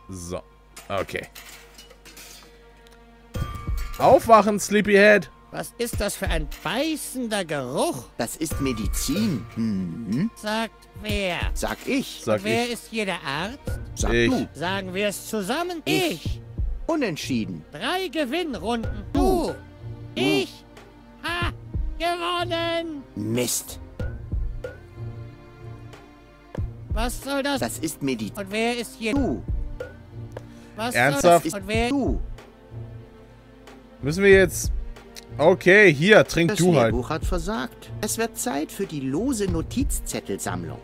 So. Okay. Aufwachen, Sleepyhead. Was ist das für ein beißender Geruch? Das ist Medizin. Mhm. Sagt wer? Sag ich. Sag Wer ich. ist hier der Arzt? Sag Ich. du. Sagen wir es zusammen. Ich. Unentschieden. 3 Gewinnrunden. Du. Ich. Ha. Gewonnen. Mist. Was soll das? Das ist Medizin. Und wer ist hier? Du. Was Ernsthaft? soll das? Und wer? Du. Müssen wir jetzt... Okay, hier, trink Das du halt. Lehrbuch hat versagt. Es wird Zeit für die lose Notizzettelsammlung.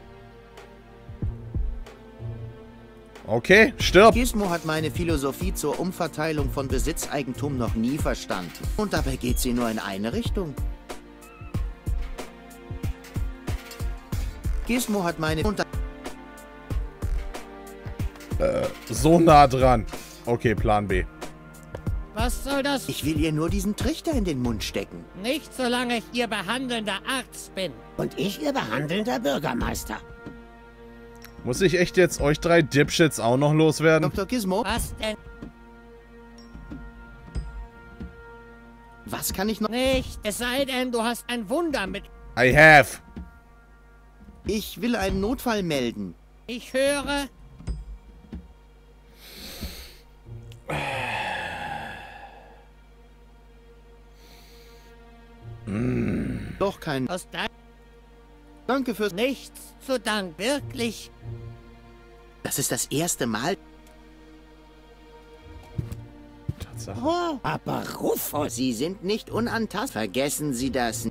Okay, stirb. Gizmo hat meine Philosophie zur Umverteilung von Besitzeigentum noch nie verstanden. Und dabei geht sie nur in eine Richtung. Gizmo hat meine... So nah dran. Okay, Plan B. Was soll das? Ich will ihr nur diesen Trichter in den Mund stecken. Nicht, solange ich Ihr behandelnder Arzt bin. Und ich Ihr behandelnder Bürgermeister. Muss ich echt jetzt euch 3 Dipshits auch noch loswerden? Dr. Gizmo, Was denn? was kann ich noch... Nicht. Es sei denn, du hast ein Wunder mit. I have. Ich will einen Notfall melden. Ich höre. Doch kein... Aus deinem Danke fürs... Nichts zu Dank. Wirklich. Das ist das erste Mal... Tatsache. Oh, aber Rufus. Sie sind nicht unantastbar. Vergessen Sie das.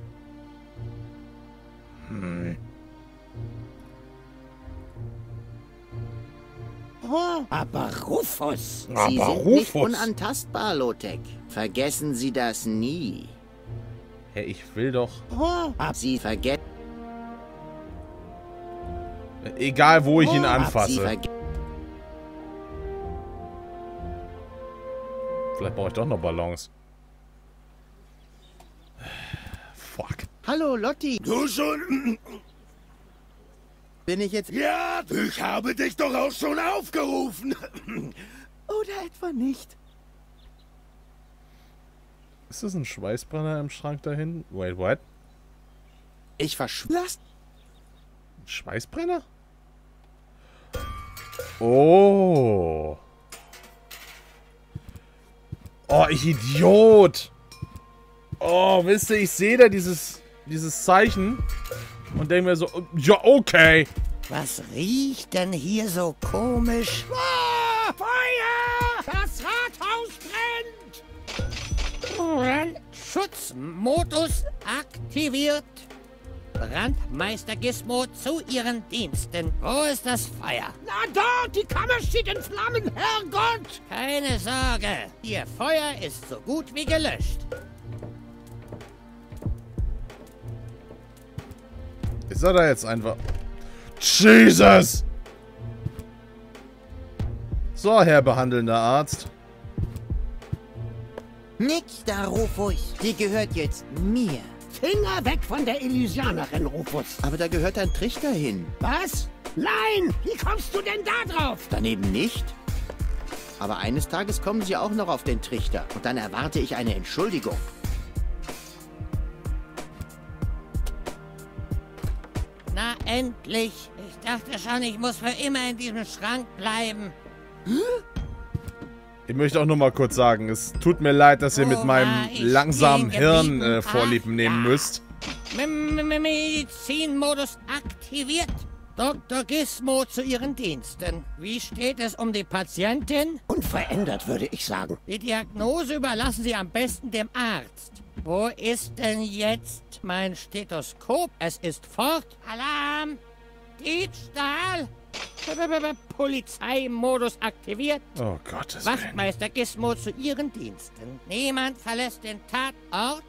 Oh, aber Rufus. Sie Aber sind nicht Rufus. unantastbar, Lotek. Vergessen Sie das nie. Hey, ich will doch... Oh, Sie vergessen... Egal, wo ich ihn Sie anfasse. vergessen... Vielleicht brauche ich doch noch Ballons. Fuck. Hallo, Lotti. Du schon? Bin ich jetzt... Ja, ich habe dich doch auch schon aufgerufen. Oder etwa nicht? Ist das ein Schweißbrenner im Schrank dahin? Wait, what? Ich verschwöre... Ein Schweißbrenner? Oh. Oh, ich Idiot. Oh, wisst ihr, ich sehe da dieses Zeichen und denke mir so, ja, okay. Was riecht denn hier so komisch? Ah, Feuer! Das Rathaus brennt! Schutzmodus aktiviert. Brandmeister Gizmo zu Ihren Diensten. Wo ist das Feuer? Na dort, die Kammer steht in Flammen, Herrgott! Keine Sorge. Ihr Feuer ist so gut wie gelöscht. Ist er da jetzt einfach... Jesus! So, Herr behandelnder Arzt. Nix da, Rufus. Die gehört jetzt mir. Finger weg von der Elysianerin, Rufus. Aber da gehört ein Trichter hin. Was? Nein! Wie kommst du denn da drauf? Daneben nicht. Aber eines Tages kommen Sie auch noch auf den Trichter. Und dann erwarte ich eine Entschuldigung. Na, endlich. Ich dachte schon, ich muss für immer in diesem Schrank bleiben. Ich möchte auch nur mal kurz sagen, es tut mir leid, dass ihr mit Wo meinem war ich langsamen stehen Hirn geblieben? Vorlieb nehmen Ja. müsst. Medizinmodus aktiviert. Dr. Gizmo zu Ihren Diensten. Wie steht es um die Patientin? Unverändert, würde ich sagen. Die Diagnose überlassen Sie am besten dem Arzt. Wo ist denn jetzt mein Stethoskop? Es ist fort. Alarm! Diebstahl! Polizeimodus aktiviert. Oh Gottes Willen. Wachtmeister Gizmo zu Ihren Diensten. Niemand verlässt den Tatort.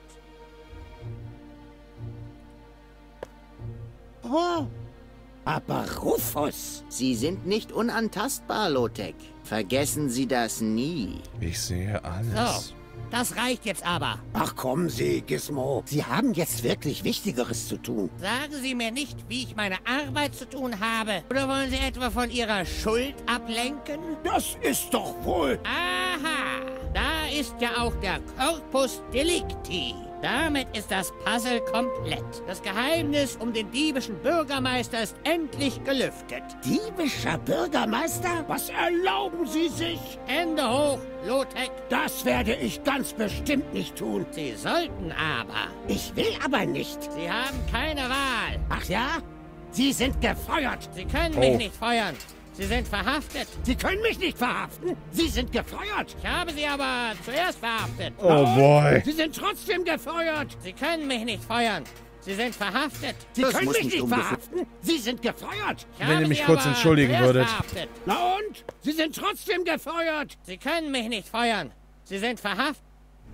Oh, aber Rufus. Sie sind nicht unantastbar, Lotek. Vergessen Sie das nie. Ich sehe alles. So, das reicht jetzt aber. Ach kommen Sie, Gizmo. Sie haben jetzt wirklich Wichtigeres zu tun. Sagen Sie mir nicht, wie ich meine Arbeit zu tun habe. Oder wollen Sie etwa von Ihrer Schuld ablenken? Das ist doch wohl... Aha, da ist ja auch der Corpus Delicti. Damit ist das Puzzle komplett. Das Geheimnis um den diebischen Bürgermeister ist endlich gelüftet. Diebischer Bürgermeister? Was erlauben Sie sich? Hände hoch, Lothek. Das werde ich ganz bestimmt nicht tun. Sie sollten aber. Ich will aber nicht. Sie haben keine Wahl. Ach ja? Sie sind gefeuert. Sie können mich nicht feuern. Sie sind verhaftet. Sie können mich nicht verhaften. Sie sind gefeuert. Ich habe Sie aber zuerst verhaftet. Oh boy. Sie sind trotzdem gefeuert. Sie können mich nicht feuern. Sie sind verhaftet. Sie Das können muss mich nicht nicht ungefähr- verhaften. Sie sind gefeuert. Ich Wenn habe ihr mich Sie kurz aber entschuldigen zuerst würdet. verhaftet. Na und? Sie sind trotzdem gefeuert. Sie können mich nicht feuern. Sie sind verhaftet.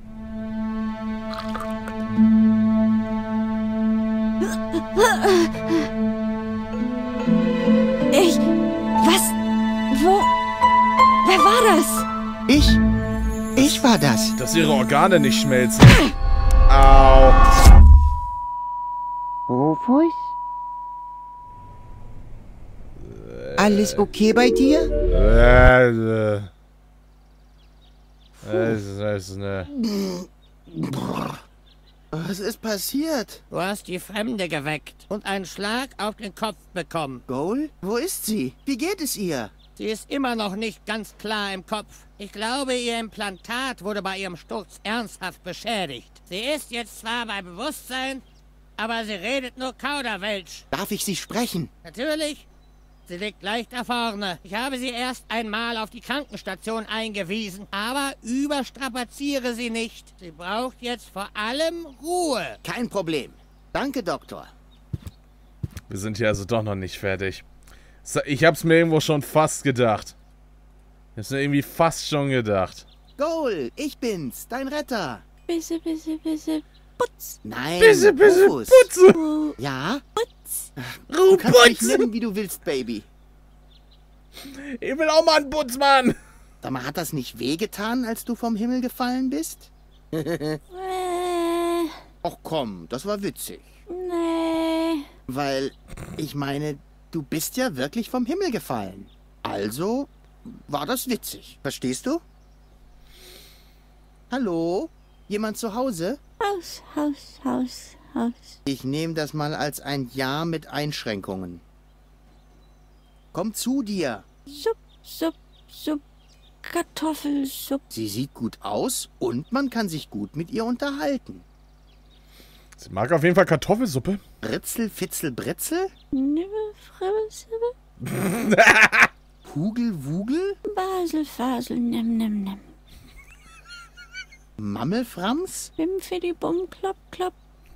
Was? Wo? Wer war das? Ich war das. Dass ihre Organe nicht schmelzen. Au. Rufus? Alles okay bei dir? Was ist passiert? Du hast die Fremde geweckt und einen Schlag auf den Kopf bekommen. Goal? Wo ist sie? Wie geht es ihr? Sie ist immer noch nicht ganz klar im Kopf. Ich glaube, ihr Implantat wurde bei ihrem Sturz ernsthaft beschädigt. Sie ist jetzt zwar bei Bewusstsein, aber sie redet nur Kauderwelsch. Darf ich sie sprechen? Natürlich. Sie liegt leicht da vorne. Ich habe sie erst einmal auf die Krankenstation eingewiesen, aber überstrapaziere sie nicht. Sie braucht jetzt vor allem Ruhe. Kein Problem. Danke, Doktor. Wir sind hier also doch noch nicht fertig. Ich hab's mir irgendwo schon fast gedacht. Ich hab's mir irgendwie fast schon gedacht. Goal, ich bin's, dein Retter. Bisse, Putz. Nein, Bisse, Rufus. Putze. Ja? Putz. Du kannst mich nennen, wie du willst, Baby. Ich will auch mal einen Putz, Mann. Sag mal, hat das nicht wehgetan, als du vom Himmel gefallen bist? Ach komm, das war witzig. Nee. Weil, ich meine, du bist ja wirklich vom Himmel gefallen. Also war das witzig. Verstehst du? Hallo? Jemand zu Hause? Haus. Ich nehme das mal als ein Ja mit Einschränkungen. Komm zu dir. Supp. Kartoffelsupp. Sie sieht gut aus und man kann sich gut mit ihr unterhalten. Sie mag auf jeden Fall Kartoffelsuppe. Britzel, Fitzel, Britzel? Nibbel, Fribbel, Hugel, Wugel? Basel, Fasel, nem. Mammelframs? Bim, Fidi, Bum, Klopp.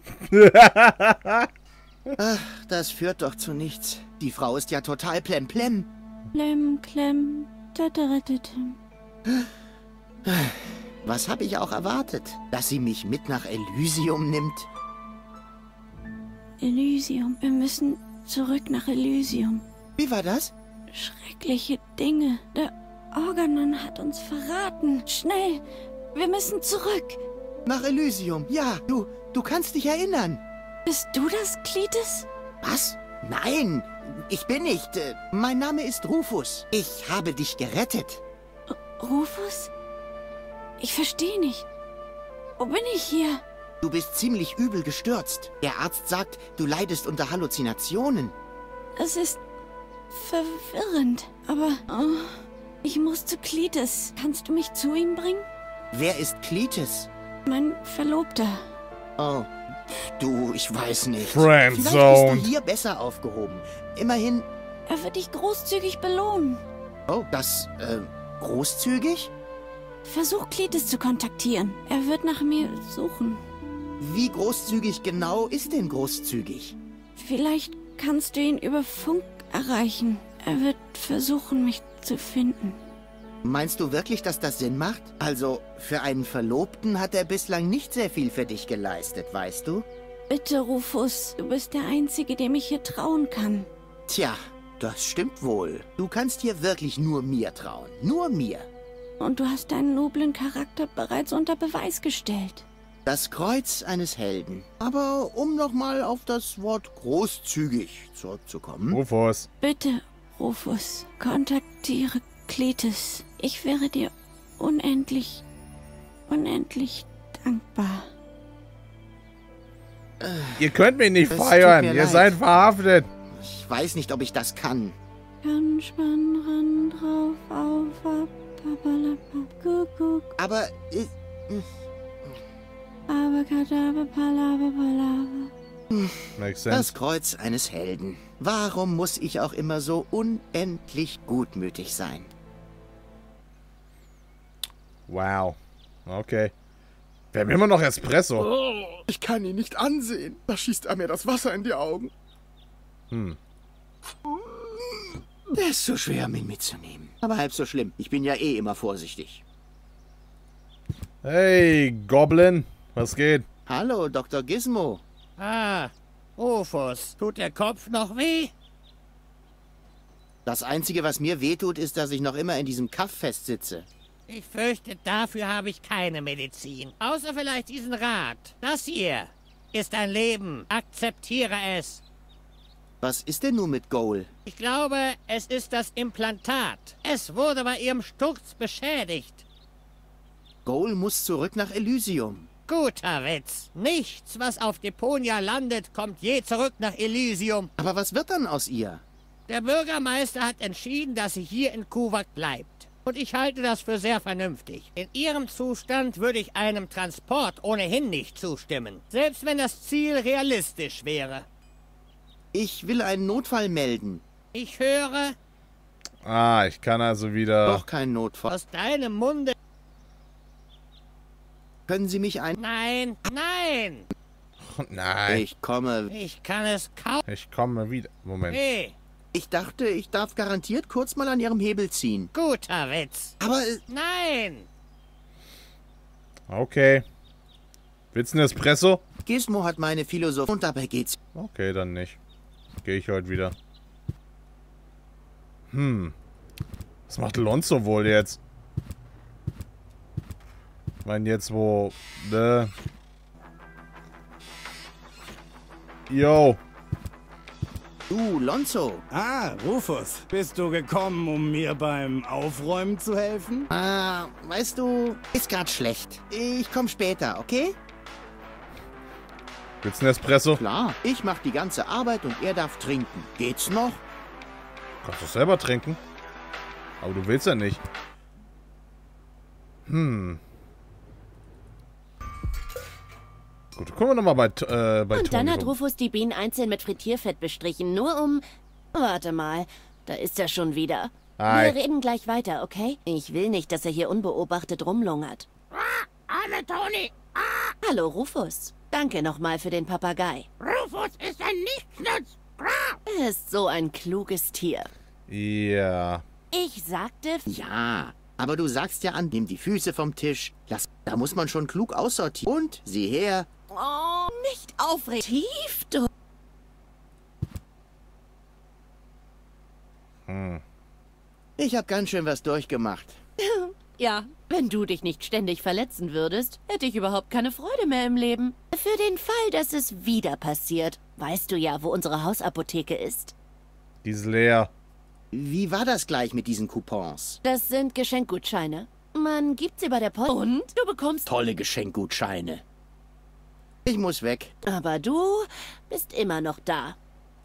Ach, das führt doch zu nichts. Die Frau ist ja total plemplem. Klemm, Tatterettetem. Was habe ich auch erwartet? Dass sie mich mit nach Elysium nimmt? Elysium. Wir müssen zurück nach Elysium. Wie war das? Schreckliche Dinge. Der Organon hat uns verraten. Schnell, wir müssen zurück. Nach Elysium, ja. Du kannst dich erinnern. Bist du das, Cletus? Was? Nein, ich bin nicht. Mein Name ist Rufus. Ich habe dich gerettet. Rufus? Ich verstehe nicht. Wo bin ich hier? Du bist ziemlich übel gestürzt. Der Arzt sagt, du leidest unter Halluzinationen. Es ist verwirrend. Aber ich muss zu Cletus. Kannst du mich zu ihm bringen? Wer ist Cletus? Mein Verlobter. Oh, du, ich weiß nicht. Friendzone. Vielleicht bist du hier besser aufgehoben. Immerhin... Er wird dich großzügig belohnen. Oh, großzügig? Versuch Cletus zu kontaktieren. Er wird nach mir suchen. Wie großzügig genau ist denn großzügig? Vielleicht kannst du ihn über Funk erreichen. Er wird versuchen, mich zu finden. Meinst du wirklich, dass das Sinn macht? Also, für einen Verlobten hat er bislang nicht sehr viel für dich geleistet, weißt du? Bitte, Rufus, du bist der Einzige, dem ich hier trauen kann. Tja, das stimmt wohl. Du kannst hier wirklich nur mir trauen. Nur mir. Und du hast deinen noblen Charakter bereits unter Beweis gestellt. Das Kreuz eines Helden. Aber um nochmal auf das Wort großzügig zurückzukommen. Rufus. Bitte, Rufus, kontaktiere Cletus. Ich wäre dir unendlich dankbar. Ihr könnt mich nicht Es tut feiern. mir Ihr leid. seid verhaftet. Ich weiß nicht, ob ich das kann. Kann Spann ran drauf auf ab, papalapap, Kuckuck, Aber Abakadabra, Palava, Palava. Makes das sense. Kreuz eines Helden. Warum muss ich auch immer so unendlich gutmütig sein? Wow. Okay. Wir haben immer noch Espresso. Oh, ich kann ihn nicht ansehen. Da schießt er mir das Wasser in die Augen. Der ist so schwer, um ihn mitzunehmen. Aber halb so schlimm. Ich bin ja eh immer vorsichtig. Hey, Goblin. Was geht? Hallo, Dr. Gizmo. Ah, Rufus, tut der Kopf noch weh? Das Einzige, was mir wehtut, ist, dass ich noch immer in diesem Kaff festsitze. Ich fürchte, dafür habe ich keine Medizin. Außer vielleicht diesen Rat. Das hier ist ein Leben. Akzeptiere es. Was ist denn nun mit Goal? Ich glaube, es ist das Implantat. Es wurde bei ihrem Sturz beschädigt. Goal muss zurück nach Elysium. Guter Witz. Nichts, was auf Deponia landet, kommt je zurück nach Elysium. Aber was wird dann aus ihr? Der Bürgermeister hat entschieden, dass sie hier in Kuvak bleibt. Und ich halte das für sehr vernünftig. In ihrem Zustand würde ich einem Transport ohnehin nicht zustimmen. Selbst wenn das Ziel realistisch wäre. Ich will einen Notfall melden. Ich höre Ah, ich kann also wieder... Doch kein Notfall. aus deinem Munde... Können Sie mich ein... Nein, nein! Nein. Ich komme. Ich kann es kaum... Ich komme wieder. Moment. Hey, Ich dachte, ich darf garantiert kurz mal an Ihrem Hebel ziehen. guter Witz. Aber Nein! Okay. Willst du einen Espresso? Gizmo hat meine Philosophie und dabei geht's. Okay, dann nicht. Gehe ich heute wieder. Was macht Lonzo wohl jetzt? Ich meine jetzt wo... Ne? Yo. Du, Lonzo. Ah, Rufus, bist du gekommen, um mir beim Aufräumen zu helfen? Weißt du, ist grad schlecht. Ich komm später, okay? Willst du einen Espresso? Klar. Ich mach die ganze Arbeit und er darf trinken. Geht's noch? Kannst du selber trinken. Aber du willst ja nicht. Gut, gucken wir nochmal bei Und Toni dann hat rum. Rufus die Bienen einzeln mit Frittierfett bestrichen, nur um... Warte mal, da ist er schon wieder. Hi. Wir reden gleich weiter, okay? Ich will nicht, dass er hier unbeobachtet rumlungert. Alle, Toni! Hallo, Rufus. Danke nochmal für den Papagei. Rufus ist ein Nichtsnutz! Er ist so ein kluges Tier. Ja. Ich sagte... Ja. Aber du sagst ja an, nimm die Füße vom Tisch. Da muss man schon klug aussortieren. Und, sieh her. Oh, nicht aufregen. Tief, du... Ich hab ganz schön was durchgemacht. Ja, wenn du dich nicht ständig verletzen würdest, hätte ich überhaupt keine Freude mehr im Leben. Für den Fall, dass es wieder passiert, weißt du ja, wo unsere Hausapotheke ist. Die ist leer. Wie war das gleich mit diesen Coupons? Das sind Geschenkgutscheine. Man gibt sie bei der Post und du bekommst... Tolle Geschenkgutscheine. Ich muss weg. Aber du bist immer noch da.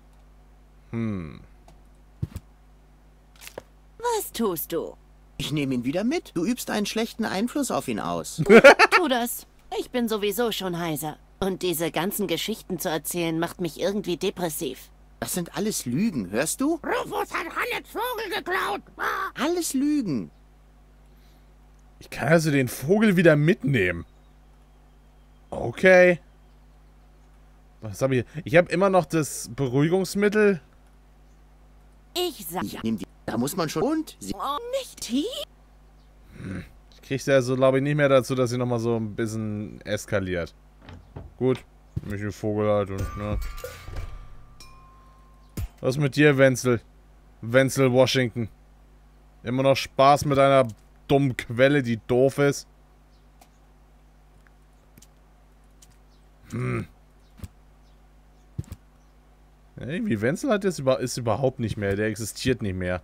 Was tust du? Ich nehme ihn wieder mit. Du übst einen schlechten Einfluss auf ihn aus. Tu das. Ich bin sowieso schon heiser. Und diese ganzen Geschichten zu erzählen, macht mich irgendwie depressiv. Das sind alles Lügen, hörst du? Rufus hat Hannets Vogel geklaut! Alles Lügen. Ich kann also den Vogel wieder mitnehmen. Okay. Was habe ich hier? Ich habe immer noch das Beruhigungsmittel. Ich sag... Ja, nimm die. Da muss man schon... Und? Sie Oh, nicht tief? Ich kriege sie also, glaube ich, nicht mehr dazu, dass sie nochmal so ein bisschen eskaliert. Gut. Mich den Vogel halt und, ne. Was mit dir, Wenzel? Wenzel Washington. Immer noch Spaß mit deiner dummen Quelle, die doof ist. Irgendwie Wenzel hat ist überhaupt nicht mehr. Der existiert nicht mehr.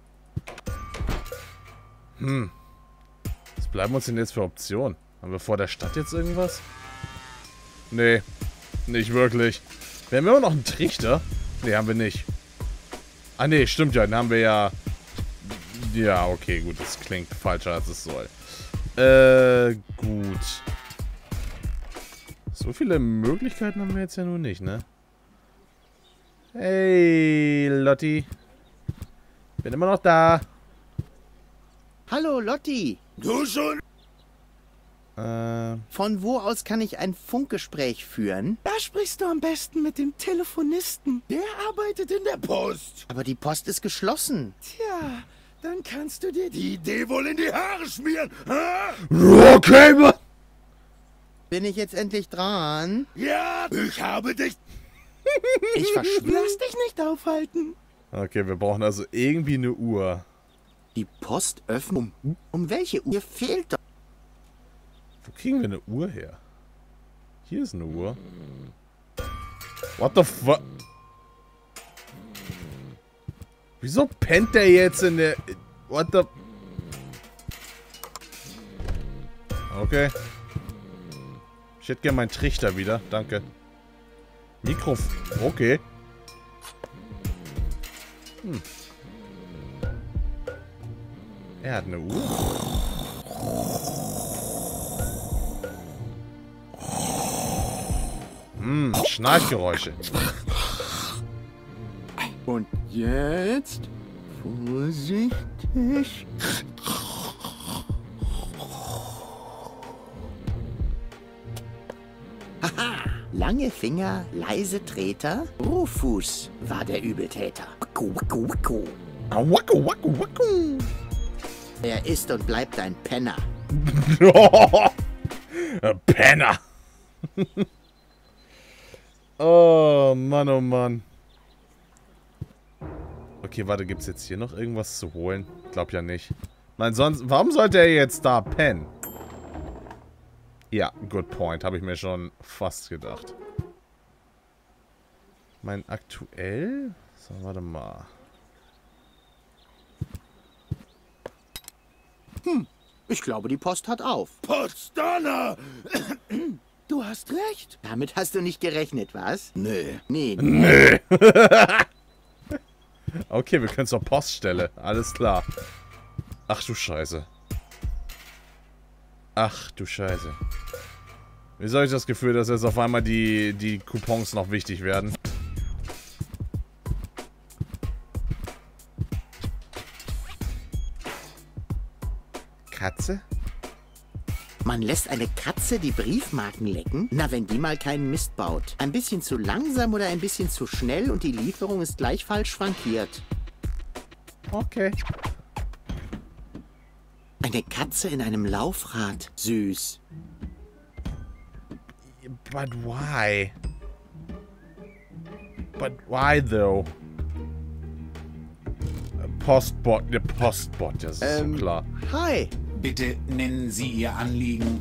Was bleiben uns denn jetzt für Optionen? Haben wir vor der Stadt jetzt irgendwas? Nee. Nicht wirklich. Wir haben immer noch einen Trichter. Nee, haben wir nicht. Ah, nee, stimmt ja. Den haben wir ja... Ja, okay, gut. Das klingt falscher, als es soll. Gut. So viele Möglichkeiten haben wir jetzt ja nun nicht, ne? Hey, Lotti. Bin immer noch da. Hallo, Lotti. Du schon? Von wo aus kann ich ein Funkgespräch führen? Da sprichst du am besten mit dem Telefonisten. Der arbeitet in der Post. Aber die Post ist geschlossen. Tja, dann kannst du dir Die Idee wohl in die Haare schmieren. Ha? Okay, Bin ich jetzt endlich dran? Ja, ich habe dich... Ich verschwinde. Lass dich nicht aufhalten. Okay, wir brauchen also irgendwie eine Uhr. Die Post öffnen. Um welche Uhr fehlt doch? Wo kriegen wir eine Uhr her? Hier ist eine Uhr. What the fuck? Wieso pennt der jetzt in der... What the... Okay. Ich hätte gerne meinen Trichter wieder. Danke. Okay. Er hat eine Uhr. Schnarchgeräusche. Und jetzt vorsichtig. Haha, lange Finger, leise Treter. Rufus war der Übeltäter. Wacku, wacku, wacku. Wacku, wacku, wacku. Er ist und bleibt ein Penner. Penner. Oh Mann, oh Mann. Okay, warte, gibt's jetzt hier noch irgendwas zu holen? Glaub ja nicht. Nein, sonst, warum sollte er jetzt da pennen? Ja, good point, habe ich mir schon fast gedacht. Mein aktuell? So, warte mal. Ich glaube, die Post hat auf. Potsdamer! Du hast recht. Damit hast du nicht gerechnet, was? Nee. Nee. Nee. Okay, wir können zur Poststelle. Alles klar. Ach du Scheiße. Ach du Scheiße. Wieso habe ich das Gefühl, dass jetzt auf einmal die Coupons noch wichtig werden? Katze? Man lässt eine Katze die Briefmarken lecken? Na, wenn die mal keinen Mist baut. Ein bisschen zu langsam oder ein bisschen zu schnell und die Lieferung ist gleich falsch frankiert. Okay. Eine Katze in einem Laufrad. Süß. But why? But why though? Postbot, der Postbot, das ist so klar. Hi. Bitte nennen Sie Ihr Anliegen.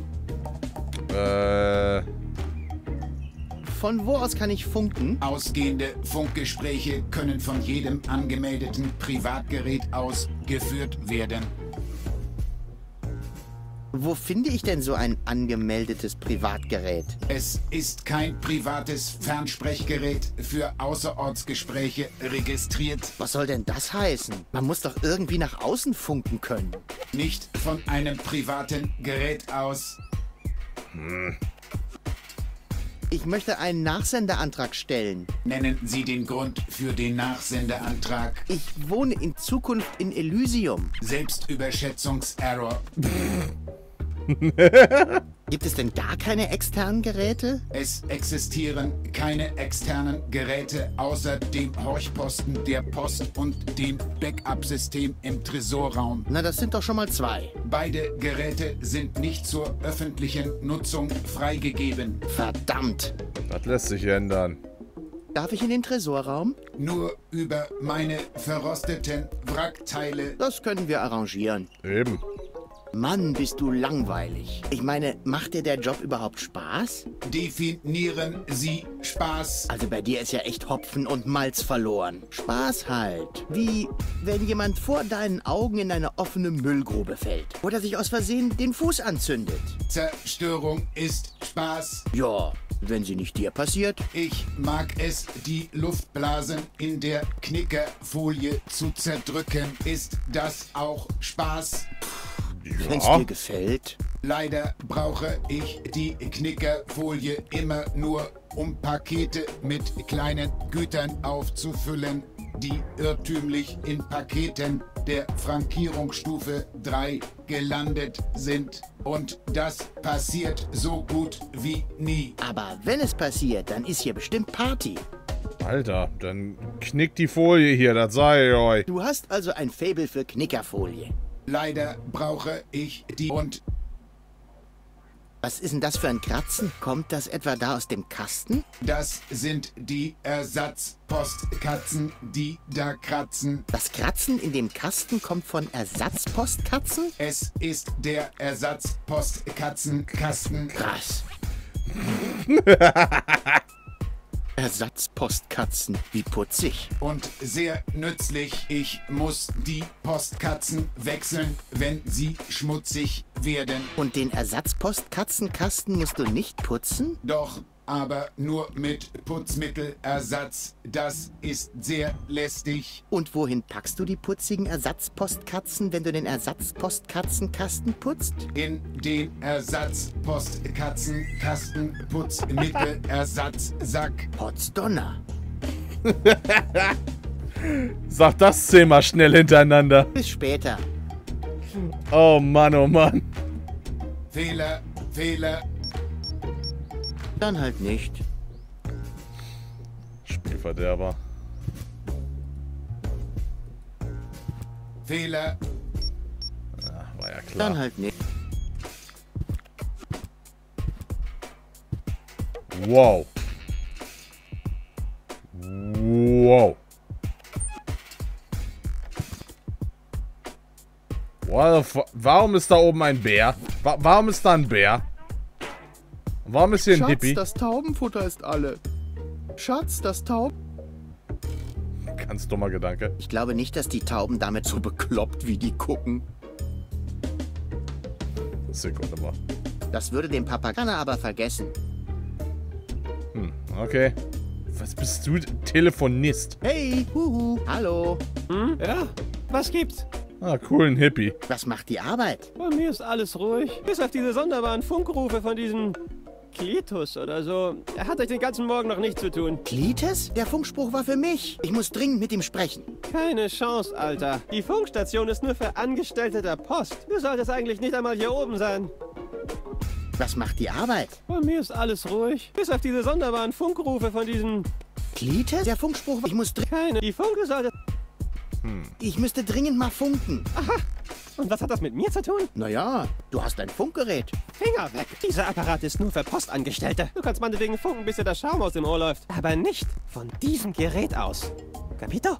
Von wo aus kann ich funken? Ausgehende Funkgespräche können von jedem angemeldeten Privatgerät aus geführt werden. Wo finde ich denn so ein angemeldetes Privatgerät? Es ist kein privates Fernsprechgerät für Außerortsgespräche registriert. Was soll denn das heißen? Man muss doch irgendwie nach außen funken können. Nicht von einem privaten Gerät aus. Ich möchte einen Nachsenderantrag stellen. Nennen Sie den Grund für den Nachsendeantrag. Ich wohne in Zukunft in Elysium. Selbstüberschätzungserror. Gibt es denn gar keine externen Geräte? Es existieren keine externen Geräte außer dem Horchposten der Post und dem Backup-System im Tresorraum. Na, das sind doch schon mal 2. Beide Geräte sind nicht zur öffentlichen Nutzung freigegeben. Verdammt. Das lässt sich ändern. Darf ich in den Tresorraum? Nur über meine verrosteten Wrackteile. Das können wir arrangieren. Eben. Mann, bist du langweilig. Ich meine, macht dir der Job überhaupt Spaß? Definieren Sie Spaß. Also bei dir ist ja echt Hopfen und Malz verloren. Spaß halt. Wie wenn jemand vor deinen Augen in eine offene Müllgrube fällt. Oder sich aus Versehen den Fuß anzündet. Zerstörung ist Spaß. Ja, wenn sie nicht dir passiert. Ich mag es, die Luftblasen in der Knickerfolie zu zerdrücken. Ist das auch Spaß? Wenn es dir gefällt. Leider brauche ich die Knickerfolie immer nur, um Pakete mit kleinen Gütern aufzufüllen, die irrtümlich in Paketen der Frankierungsstufe 3 gelandet sind. Und das passiert so gut wie nie. Aber wenn es passiert, dann ist hier bestimmt Party. Alter, dann knickt die Folie hier, das sage ich euch. Du hast also ein Faible für Knickerfolie. Leider brauche ich die und... Was ist denn das für ein Kratzen? Kommt das etwa da aus dem Kasten? Das sind die Ersatzpostkatzen, die da kratzen. Das Kratzen in dem Kasten kommt von Ersatzpostkatzen? Es ist der Ersatzpostkatzenkasten. Krass. Ersatzpostkatzen, wie putzig. Und sehr nützlich. Ich muss die Postkatzen wechseln, wenn sie schmutzig werden. Und den Ersatzpostkatzenkasten musst du nicht putzen? Doch, aber nur mit Putzmittelersatz. Das ist sehr lästig. Und wohin packst du die putzigen Ersatzpostkatzen, wenn du den Ersatzpostkatzenkasten putzt? In den Ersatzpostkatzenkasten Putzmittelersatzsack. Potzdonner. Sag das 10-mal schnell hintereinander. Bis später. Oh Mann, oh Mann. Fehler, Fehler. Dann halt nicht. Spielverderber. Fehler. Ja, war ja klar. Dann halt nicht. Wow. Wow. Warum ist da oben ein Bär? Warum ist da ein Bär? Warum ist hier ein Schatz, Hippie? das Taubenfutter ist alle. Schatz, das Tauben... Ganz dummer Gedanke. Ich glaube nicht, dass die Tauben damit so bekloppt, wie die gucken. Sekunde mal. Das würde dem Papagana aber vergessen. Okay. Was bist du? Telefonist. Hey, huhu, hallo. Ja, was gibt's? Ah, cool, ein Hippie. Was macht die Arbeit? Bei mir ist alles ruhig. Bis auf diese sonderbaren Funkrufe von diesem Klitus oder so. Er hat euch den ganzen Morgen noch nichts zu tun. Klitus? Der Funkspruch war für mich. Ich muss dringend mit ihm sprechen. Keine Chance, Alter. Die Funkstation ist nur für Angestellte der Post. Du solltest eigentlich nicht einmal hier oben sein. Was macht die Arbeit? Bei mir ist alles ruhig. Bis auf diese sonderbaren Funkrufe von diesem Klitus? Der Funkspruch war... Ich muss dringend... Die Funke sollte... Ich müsste dringend mal funken. Aha. Und was hat das mit mir zu tun? Naja, du hast ein Funkgerät. Finger weg. Dieser Apparat ist nur für Postangestellte. Du kannst meinetwegen funken, bis dir der Schaum aus dem Ohr läuft. Aber nicht von diesem Gerät aus. Capito?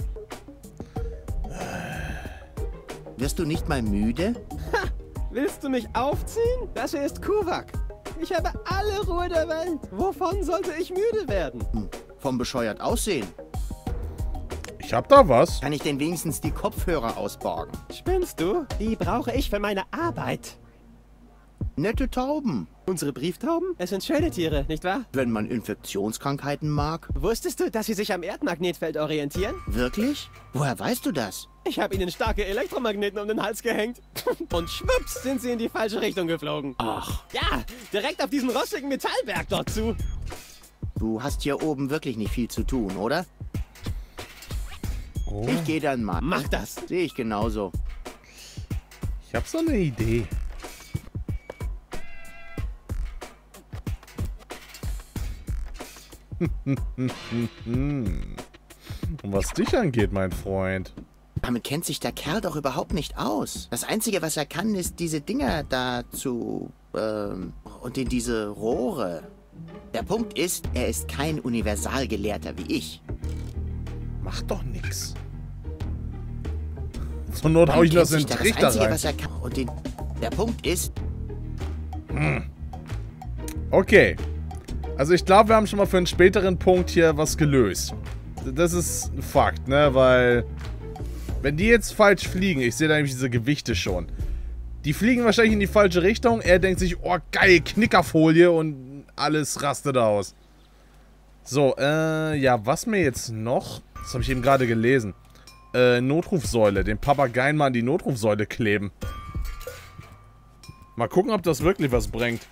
Wirst du nicht mal müde? Ha! Willst du mich aufziehen? Das hier ist Kuvak. Ich habe alle Ruhe der Welt. Wovon sollte ich müde werden? Vom bescheuert aussehen. Ich hab da was. Kann ich denn wenigstens die Kopfhörer ausborgen? Spinnst du? Die brauche ich für meine Arbeit. Nette Tauben. Unsere Brieftauben? Es sind schöne Tiere, nicht wahr? Wenn man Infektionskrankheiten mag. Wusstest du, dass sie sich am Erdmagnetfeld orientieren? Wirklich? Woher weißt du das? Ich habe ihnen starke Elektromagneten um den Hals gehängt. Und schwupps sind sie in die falsche Richtung geflogen. Ach. Ja, direkt auf diesen rostigen Metallberg dort zu. Du hast hier oben wirklich nicht viel zu tun, oder? Oh. Ich gehe dann mal. Mach das. Sehe ich genauso. Ich hab so eine Idee. Und was dich angeht, mein Freund. Damit kennt sich der Kerl doch überhaupt nicht aus. Das Einzige, was er kann, ist diese Dinger da und in diese Rohre. Der Punkt ist, er ist kein Universalgelehrter wie ich. Macht doch nix. Zur Not hau ich das in den Trichter rein. Was er kann. Und Der Punkt ist... Okay. Also ich glaube, wir haben schon mal für einen späteren Punkt hier was gelöst. Das ist ein Fakt, ne? Weil... Wenn die jetzt falsch fliegen, ich sehe da nämlich diese Gewichte schon. Die fliegen wahrscheinlich in die falsche Richtung. Er denkt sich, oh geil, Knickerfolie und alles rastet aus. So, ja, was mir jetzt noch... Das habe ich eben gerade gelesen. Notrufsäule. Den Papageien mal an die Notrufsäule kleben. Mal gucken, ob das wirklich was bringt.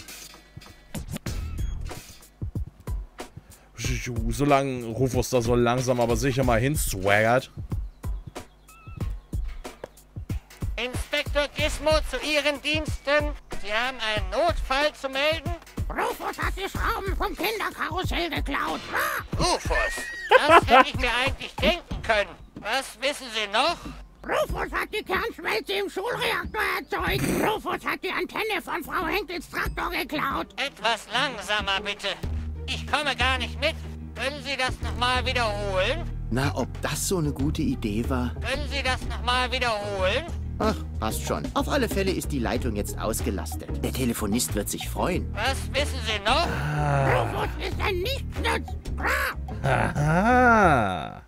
Solange Rufus da so langsam aber sicher mal hinswaggert. Inspektor Gizmo zu Ihren Diensten. Sie haben einen Notfall zu melden? Rufus hat die Schrauben vom Kinderkarussell geklaut. Rufus? Das hätte ich mir eigentlich denken können. Was wissen Sie noch? Rufus hat die Kernschmelze im Schulreaktor erzeugt. Rufus hat die Antenne von Frau Henkels Traktor geklaut. Etwas langsamer, bitte. Ich komme gar nicht mit. Können Sie das nochmal wiederholen? Na, ob das so eine gute Idee war? Können Sie das nochmal wiederholen? Ach, passt schon. Auf alle Fälle ist die Leitung jetzt ausgelastet. Der Telefonist wird sich freuen. Was wissen Sie noch? Rufus ist ein Nichtsnutz. Aha.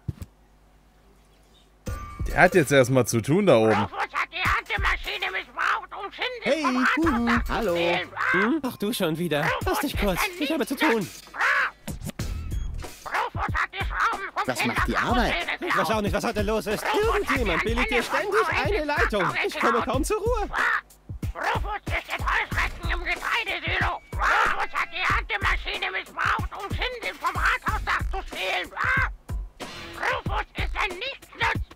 Der hat jetzt erstmal zu tun da oben. Rufus hat die Erntemaschine missbraucht, um Schindel Hey, vom Rathausdach zu hallo. stehlen. Ach, du schon wieder. Lass dich kurz. Ich habe zu tun. Rufus hat die Schrauben vom Was macht die Arbeit? Kinderkarussell Ich weiß auch nicht, was heute los ist. Irgendjemand billigt hier ständig eine Leitung. Ich komme kaum zur Ruhe. Rufus züchtet Heuschrecken im Getreidesilo. Rufus hat die Erntemaschine missbraucht, um Schindeln vom Rathausdach zu stehlen. Rufus ist ein Nichtsnutz.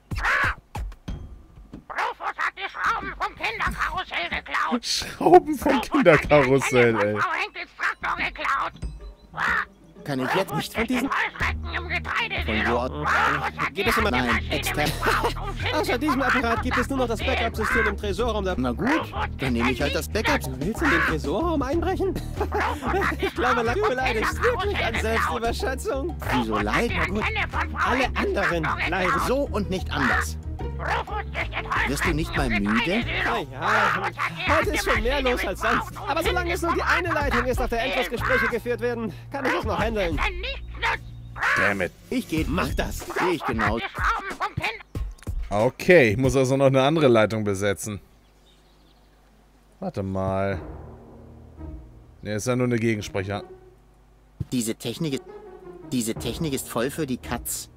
Rufus hat die Schrauben vom Kinderkarussell geklaut. Schrauben vom Kinderkarussell, Rufus hat die Antenne ey. von Frau Henkels Traktor geklaut. Kann ich jetzt nicht von diesen... Heuschrecken im Getreidesilo. Von Wort... Geht es immer... Nein, extern. Außer diesem Apparat gibt es nur noch das Backup-System im Tresorraum der... Na gut, dann nehme ich halt das Backup. Du willst in den Tresorraum einbrechen? Ich glaube, du leidest wirklich an Selbstüberschätzung. Wieso leid? Na gut, alle anderen leiden. So und nicht anders. Wirst du nicht mal müde? Ja, heute ist schon mehr los als sonst. Aber solange es nur die eine Leitung ist, auf der Endlosgespräche geführt werden, kann ich es noch handeln. Damn it. Ich gehe. Mach das. Sehe ich genau. Okay, ich muss also noch eine andere Leitung besetzen. Warte mal. Ne, ist ja nur eine Gegensprecher. Diese Technik ist voll für die Katz.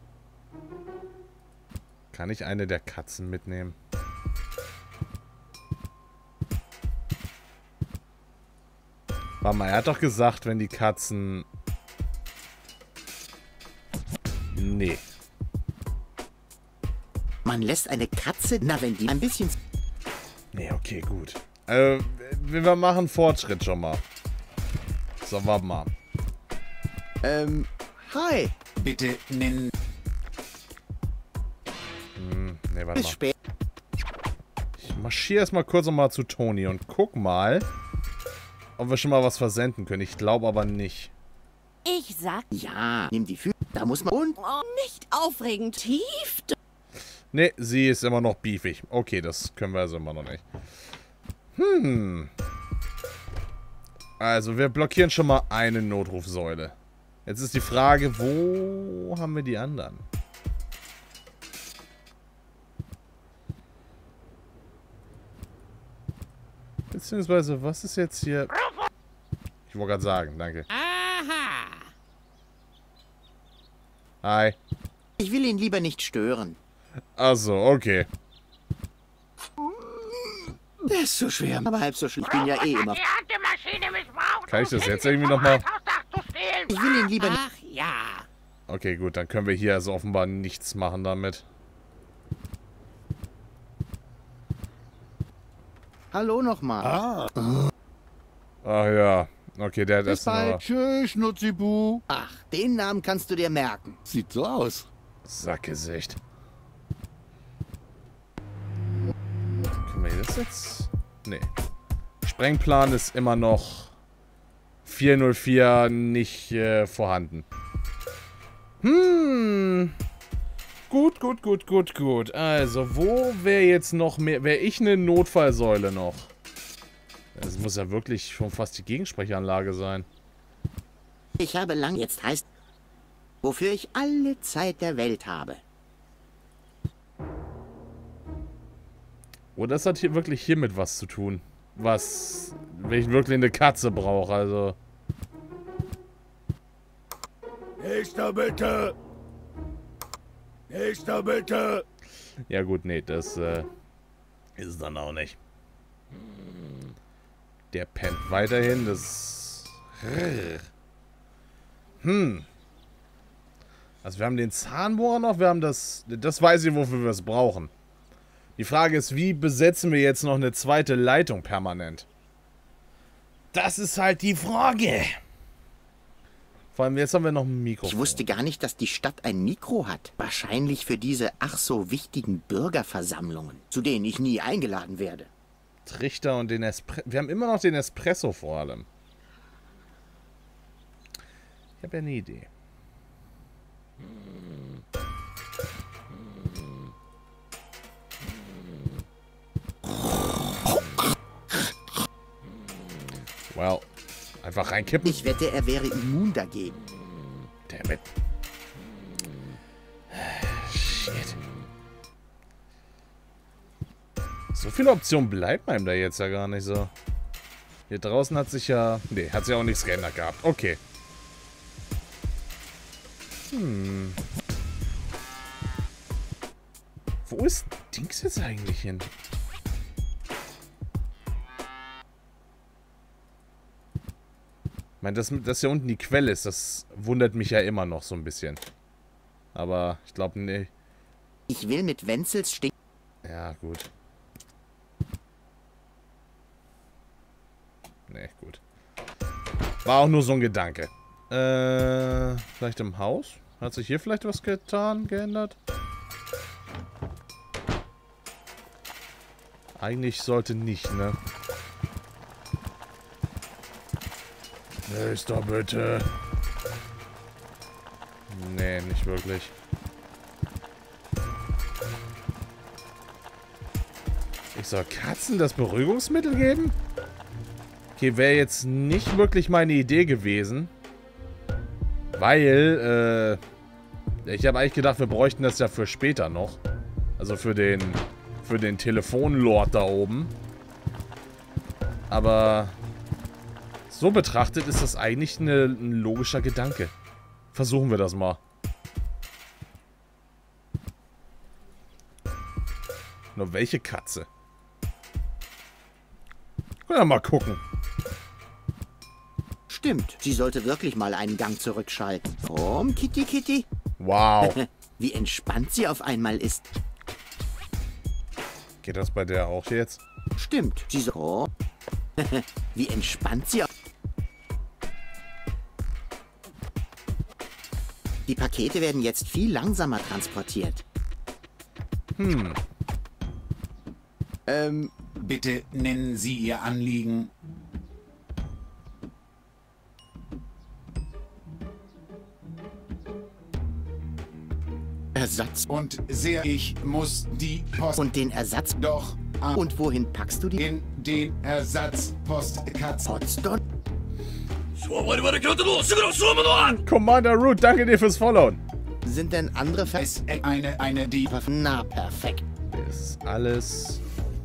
Kann ich eine der Katzen mitnehmen? Warte mal, er hat doch gesagt, wenn die Katzen... Nee. Man lässt eine Katze... Na, wenn die ein bisschen... Nee, okay, gut. Wir machen Fortschritt schon mal. So, warte mal. Hi. Bitte nennen. Nee, warte Bis mal. spät. Ich marschiere erstmal kurz nochmal zu Toni und guck mal, ob wir schon mal was versenden können. Ich glaube aber nicht. Ich sag... Ja, nimm die Füße. Da muss man... Und... Oh, nicht aufregend. Tief... Nee, sie ist immer noch beefig. Okay, das können wir also immer noch nicht. Also, wir blockieren schon mal eine Notrufsäule. Jetzt ist die Frage, wo haben wir die anderen? Beziehungsweise, was ist jetzt hier... Ich wollte gerade sagen, danke. Aha. Hi. Ich will ihn lieber nicht stören. Also, okay. Der ist so schwer, aber halb so schlimm. Ich bin ja eh immer... Kann ich das jetzt irgendwie nochmal... Ich will ihn lieber nicht... Ach ja. Okay, gut, dann können wir hier also offenbar nichts machen damit. Hallo nochmal. Ach ja. Okay, der hat Bis erst mal... bald. Tschüss, Schnutzibu. Ach, den Namen kannst du dir merken. Sieht so aus. Sackgesicht. Können wir das jetzt... Nee. Sprengplan ist immer noch 404 nicht vorhanden. Gut. Also, wo wäre jetzt noch mehr... Wäre ich eine Notfallsäule noch? Das muss ja wirklich schon fast die Gegensprechanlage sein. Ich habe lang... Jetzt heißt... Wofür ich alle Zeit der Welt habe. Oder das hat hier wirklich hiermit was zu tun. Was... Wenn ich wirklich eine Katze brauche, also... Nächster bitte! Nächster bitte! Ja gut, nee, das ist es dann auch nicht. Der pennt weiterhin, das... Also wir haben den Zahnbohrer noch, wir haben das... Das weiß ich, wofür wir es brauchen. Die Frage ist, wie besetzen wir jetzt noch eine zweite Leitung permanent? Das ist halt die Frage. Vor allem, jetzt haben wir noch ein Mikrofon. Ich wusste gar nicht, dass die Stadt ein Mikro hat. Wahrscheinlich für diese ach so wichtigen Bürgerversammlungen, zu denen ich nie eingeladen werde. Trichter und den Espresso. Wir haben immer noch den Espresso vor allem. Ich habe ja eine Idee. Well, einfach reinkippen. Ich wette, er wäre immun dagegen. Dammit. Shit. So viele Optionen bleibt einem da jetzt ja gar nicht so. Hier draußen hat sich ja... Nee, hat sich auch nichts geändert gehabt. Okay. Wo ist Dings jetzt eigentlich hin? Ich meine, dass hier unten die Quelle ist, das wundert mich ja immer noch so ein bisschen. Aber ich glaube, nee. Ich will mit Wenzels Stich... Ja, gut. Nee, gut. War auch nur so ein Gedanke. Vielleicht im Haus? Hat sich hier vielleicht was getan, geändert? Eigentlich sollte nicht, ne? Nächster bitte. Nee, nicht wirklich. Ich soll Katzen das Beruhigungsmittel geben? Okay, wäre jetzt nicht wirklich meine Idee gewesen. Weil, ich habe eigentlich gedacht, wir bräuchten das ja für später noch. Also für den Telefonlord da oben. Aber so betrachtet ist das eigentlich ein logischer Gedanke. Versuchen wir das mal. Nur welche Katze? Können wir mal gucken. Stimmt, sie sollte wirklich mal einen Gang zurückschalten. Komm, Kitty, Kitty. Wow. Wie entspannt sie auf einmal ist. Geht das bei der auch jetzt? Stimmt, sie so... Oh. Wie entspannt sie... Die Pakete werden jetzt viel langsamer transportiert. Bitte nennen Sie Ihr Anliegen. Ersatz. Und ich muss die Post... Und den Ersatz... Doch... Und wohin packst du die? In den Ersatzpostkasten. Potsdam? Commander Root, danke dir fürs Followen. Sind denn andere Die... Na, perfekt. Ist alles...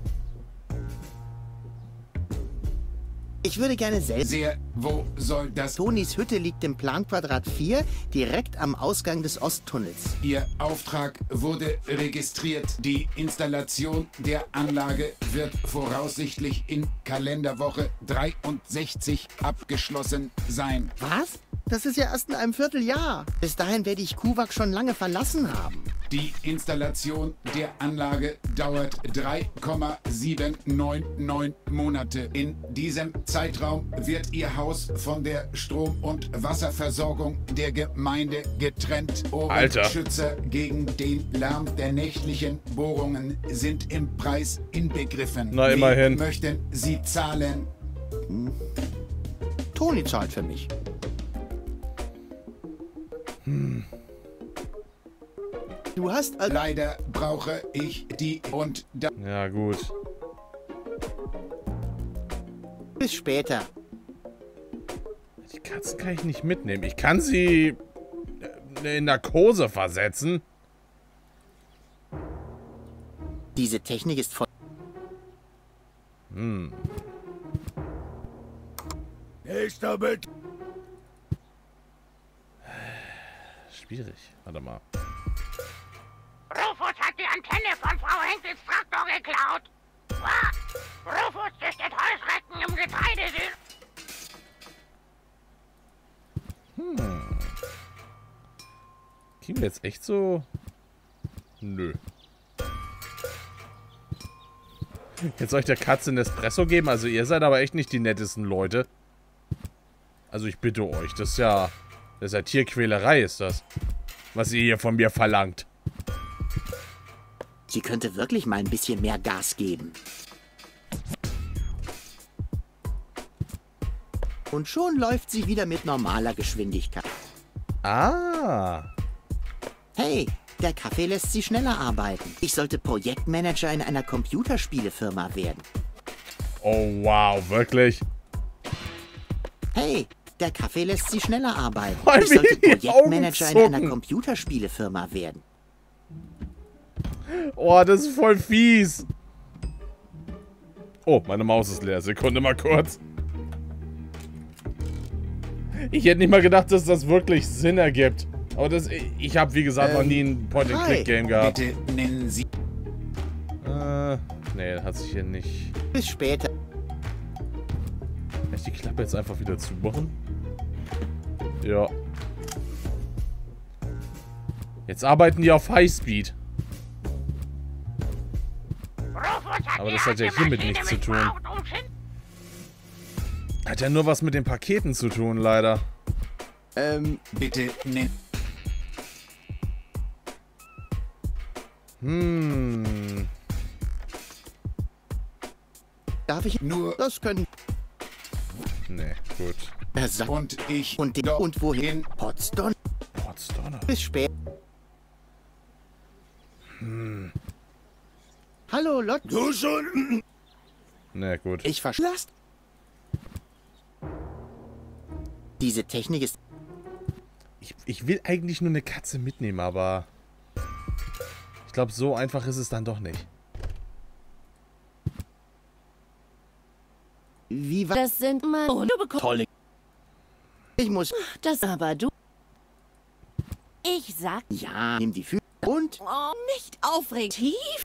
Ich würde gerne selbst... Wo soll das... Tonis Hütte liegt im Planquadrat 4, direkt am Ausgang des Osttunnels. Ihr Auftrag wurde registriert. Die Installation der Anlage wird voraussichtlich in Kalenderwoche 63 abgeschlossen sein. Was? Das ist ja erst in einem Vierteljahr. Bis dahin werde ich Kuwak schon lange verlassen haben. Die Installation der Anlage dauert 3,799 Monate. In diesem Zeitraum wird Ihr Haus von der Strom- und Wasserversorgung der Gemeinde getrennt. Ohrenschützer gegen den Lärm der nächtlichen Bohrungen sind im Preis inbegriffen. Na, immerhin. Wie möchten Sie zahlen? Toni zahlt für mich. Du hast... Leider brauche ich die und da... Ja, gut. Bis später. Die Katzen kann ich nicht mitnehmen. Ich kann sie in Narkose versetzen. Diese Technik ist voll... Nicht damit. Schwierig. Warte mal. Rufus hat die Antenne von Frau Henkels Traktor geklaut. Rufus züchtet Heuschrecken im Getreidesilo. Kriegen wir jetzt echt so... Nö. Jetzt soll ich der Katze einen Espresso geben? Also ihr seid aber echt nicht die nettesten Leute. Also ich bitte euch, das ist ja Tierquälerei, ist das. Was ihr hier von mir verlangt. Sie könnte wirklich mal ein bisschen mehr Gas geben. Und schon läuft sie wieder mit normaler Geschwindigkeit. Ah. Hey, der Kaffee lässt sie schneller arbeiten. Ich sollte Projektmanager in einer Computerspielefirma werden. Oh wow, wirklich? Hey, der Kaffee lässt sie schneller arbeiten. Boah, Ich sollte wie die Projektmanager Augen in einer zucken. Computerspielefirma werden. Oh, das ist voll fies. Oh, meine Maus ist leer. Sekunde mal kurz. Ich hätte nicht mal gedacht, dass das wirklich Sinn ergibt. Aber das, ich habe, wie gesagt, noch nie ein Point-and-Click-Game gehabt. Bitte nennen Sie... Nee, hat sich hier nicht... Bis später. Kann ich die Klappe jetzt einfach wieder zumachen? Ja. Jetzt arbeiten die auf Highspeed. Aber das hat ja hiermit nichts zu tun. Hat ja nur was mit den Paketen zu tun, leider. Bitte nennen... Darf ich... Nur... Das können... Nee, gut. Und ich... Und wohin? Potsdam. Potsdam. Bis später. Hallo, Lot. Du schon... Nee, gut. Ich verschloss. Diese Technik ist... Ich will eigentlich nur eine Katze mitnehmen, aber... Ich glaube, so einfach ist es dann doch nicht. Wie war... Das sind mal... Oh, du bekommst... Tolle... Ich muss... Das aber du... Ich sag... Ja, nimm die Füße und... Oh, nicht aufregend. Tief...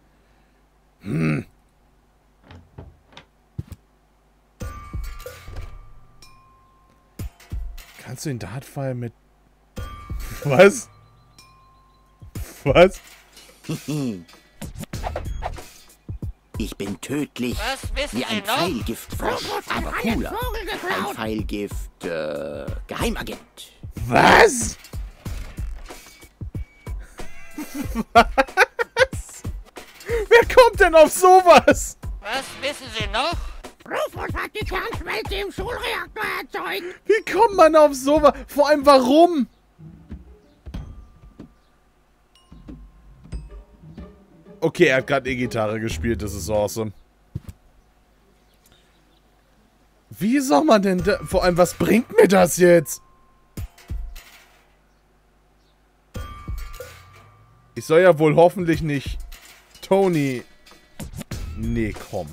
Kannst du den Dartpfeil mit... Was? Was? Ich bin tödlich. Was wissen Wie ein Sie noch? Pfeilgiftfrosch. Aber cooler. Ein Pfeilgift... Geheimagent. Was? Was? Wer kommt denn auf sowas? Was wissen Sie noch? Rufus hat die Kernschmelze im Schulreaktor erzeugt. Wie kommt man auf sowas? Vor allem, warum? Okay, er hat gerade E-Gitarre gespielt, das ist awesome. Wie soll man denn da... Vor allem, was bringt mir das jetzt? Ich soll ja wohl hoffentlich nicht... Tony... Nee, komm.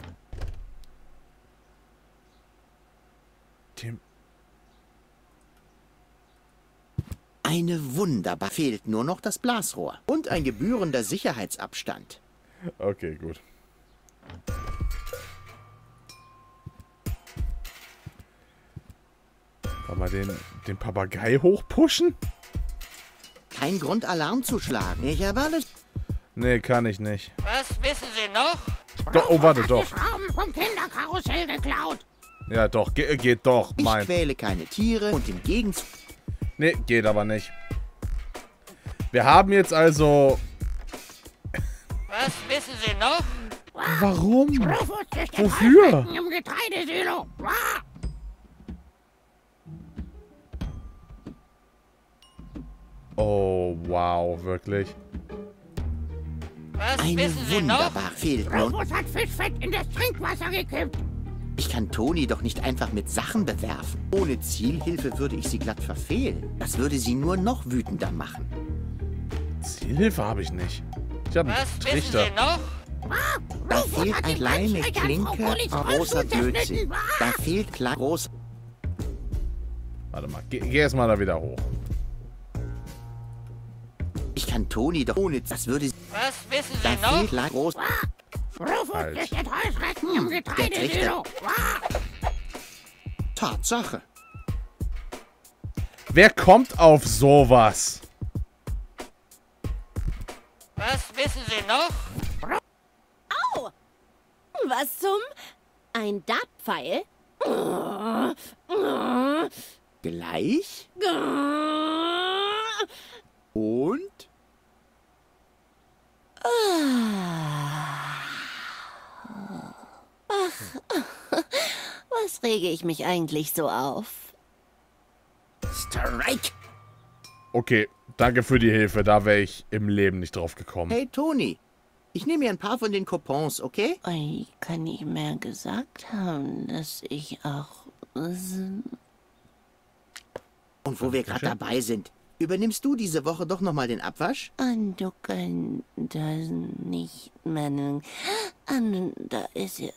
Tim... Eine wunderbar... Fehlt nur noch das Blasrohr. Und ein gebührender Sicherheitsabstand. Okay, gut. Wollen wir den Papagei hochpushen? Kein Grund, Alarm zu schlagen. Ich habe alles... Nee, kann ich nicht. Was wissen Sie noch? Doch, oh, warte, doch. Die Schrauben vom Kinderkarussell geklaut. Ja, doch, geht doch, Ich mein. quäle keine Tiere und im Gegenzug... Nee, geht aber nicht. Wir haben jetzt also... Was wissen Sie noch? Warum? Rufus züchtet Wofür? Heuschrecken im Getreidesilo. Oh, wow, wirklich. Was Eine wissen Sie noch? wunderbare Fehlung. Rufus hat Fischfett in das Trinkwasser gekippt. Ich kann Toni doch nicht einfach mit Sachen bewerfen. Ohne Zielhilfe würde ich sie glatt verfehlen. Das würde sie nur noch wütender machen. Zielhilfe habe ich nicht. Ich habe einen Was wissen Trichter. Sie noch? Da fehlt eine kleine Klinke, großer Blödsinn. Da fehlt groß. Warte mal, geh erst mal da wieder hoch. Ich kann Toni doch ohne... Das würde sie... Was wissen Da Sie noch? fehlt groß... Rufus Falsch. züchtet Heuschrecken im Der Getreidesilo. Tatsache. Wer kommt auf sowas? Was wissen Sie noch? Au! Was zum? Ein Dartpfeil? Gleich? Und? Was rege ich mich eigentlich so auf? Strike! Okay, danke für die Hilfe. Da wäre ich im Leben nicht drauf gekommen. Hey, Toni. Ich nehme mir ein paar von den Coupons, okay? Ich kann nicht mehr gesagt haben, dass ich auch... Und wo wir gerade dabei sind, übernimmst du diese Woche doch nochmal den Abwasch? Du kannst das nicht meinen... Da ist ja...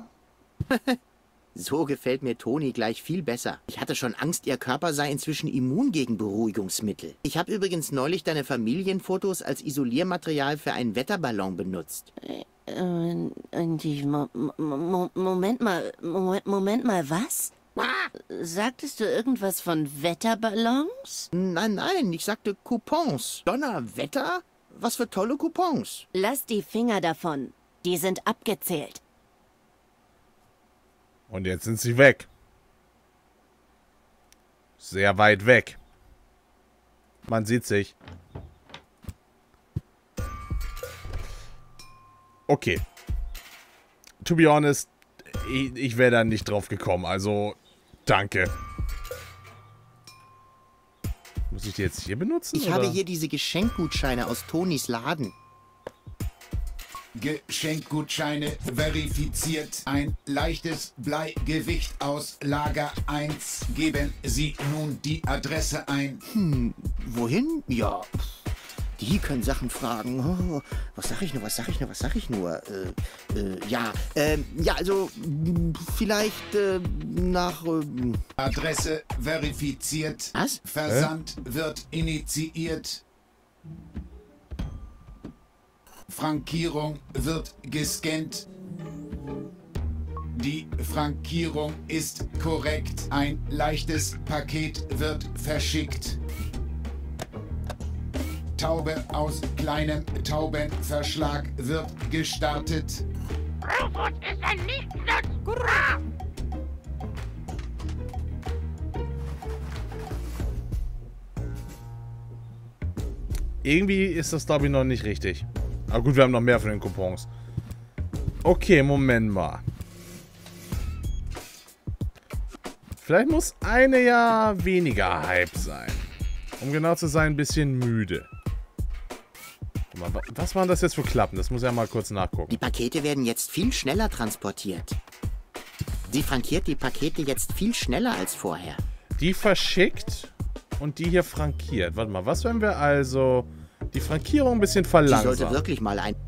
So gefällt mir Toni gleich viel besser. Ich hatte schon Angst, ihr Körper sei inzwischen immun gegen Beruhigungsmittel. Ich habe übrigens neulich deine Familienfotos als Isoliermaterial für einen Wetterballon benutzt. Und ich... Moment mal, was? Sagtest du irgendwas von Wetterballons? Nein, ich sagte Coupons. Donnerwetter? Was für tolle Coupons. Lass die Finger davon. Die sind abgezählt. Und jetzt sind sie weg. Sehr weit weg. Man sieht sich. Okay. To be honest, ich wäre da nicht drauf gekommen. Also, danke. Muss ich die jetzt hier benutzen? Ich habe hier diese Geschenkgutscheine aus Tonis Laden. Geschenkgutscheine verifiziert. Ein leichtes Bleigewicht aus Lager 1. Geben Sie nun die Adresse ein. Wohin? Ja, die können Sachen fragen. Oh, was sag ich nur? Ja, also vielleicht nach... Adresse verifiziert. Was? Versand wird initiiert. Frankierung wird gescannt. Die Frankierung ist korrekt. Ein leichtes Paket wird verschickt. Taube aus kleinem Taubenverschlag wird gestartet. Rufus ist ein Nichtsnutz. Irgendwie ist das, glaube ich, noch nicht richtig. Aber gut, wir haben noch mehr von den Coupons. Okay, Moment mal. Vielleicht muss eine ja weniger Hype sein. Um genau zu sein, ein bisschen müde. Was waren das jetzt für Klappen? Das muss ich ja mal kurz nachgucken. Die Pakete werden jetzt viel schneller transportiert. Sie frankiert die Pakete jetzt viel schneller als vorher. Die verschickt und die hier frankiert. Warte mal, was wenn wir also die Frankierung ein bisschen Sie verlangsamen? sollte wirklich mal ein...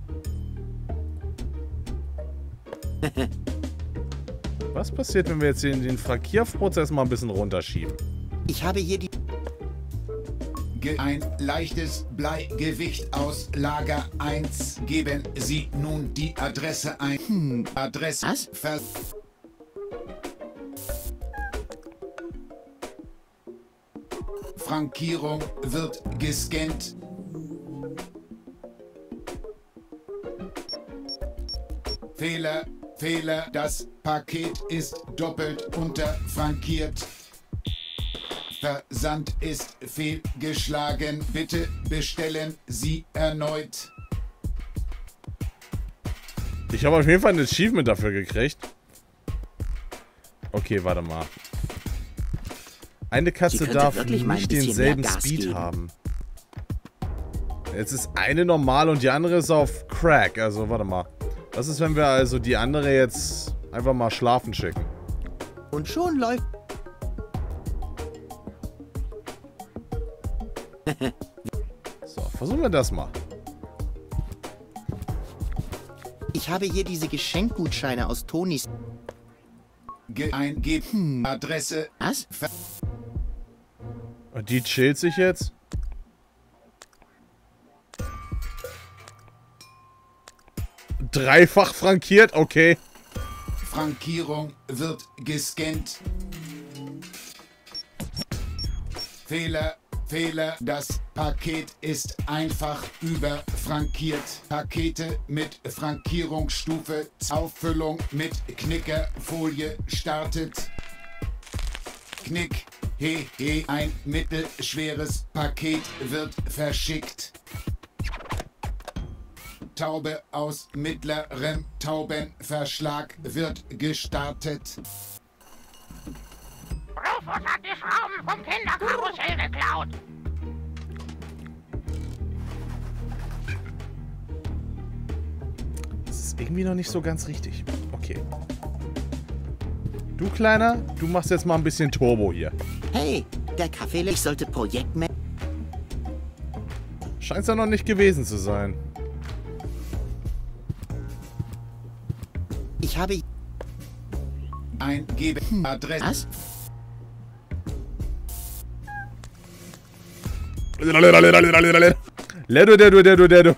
Was passiert, wenn wir jetzt den Frankierprozess mal ein bisschen runterschieben? Ich habe hier die... Ein leichtes Bleigewicht aus Lager 1. Geben Sie nun die Adresse ein. Adresse. Was? Frankierung wird gescannt. Fehler, das Paket ist doppelt unterfrankiert. Versand ist fehlgeschlagen. Bitte bestellen Sie erneut. Ich habe auf jeden Fall ein Achievement dafür gekriegt. Okay, warte mal. Eine Katze darf nicht denselben Speed haben. Jetzt ist eine normal und die andere ist auf Crack. Also, warte mal. Was ist, wenn wir also die andere jetzt einfach mal schlafen schicken? Und schon läuft... So, versuchen wir das mal. Ich habe hier diese Geschenkgutscheine aus Tonys... Eingeben. Adresse. Was? Und die chillt sich jetzt? Dreifach frankiert, okay. Frankierung wird gescannt. Fehler. Das Paket ist einfach überfrankiert. Pakete mit Frankierungsstufe. Auffüllung mit Knickerfolie startet. Knick. Ein mittelschweres Paket wird verschickt. Taube aus mittlerem Taubenverschlag wird gestartet. Rufus hat die Schrauben vom Kinderkarussell geklaut. Das ist irgendwie noch nicht so ganz richtig. Okay. Du Kleiner, du machst jetzt mal ein bisschen Turbo hier. Hey, der Kaffee, ich sollte Projektmanager... Scheint's ja noch nicht gewesen zu sein. Ich habe... Eingeben. Adresse. Was? Ledo.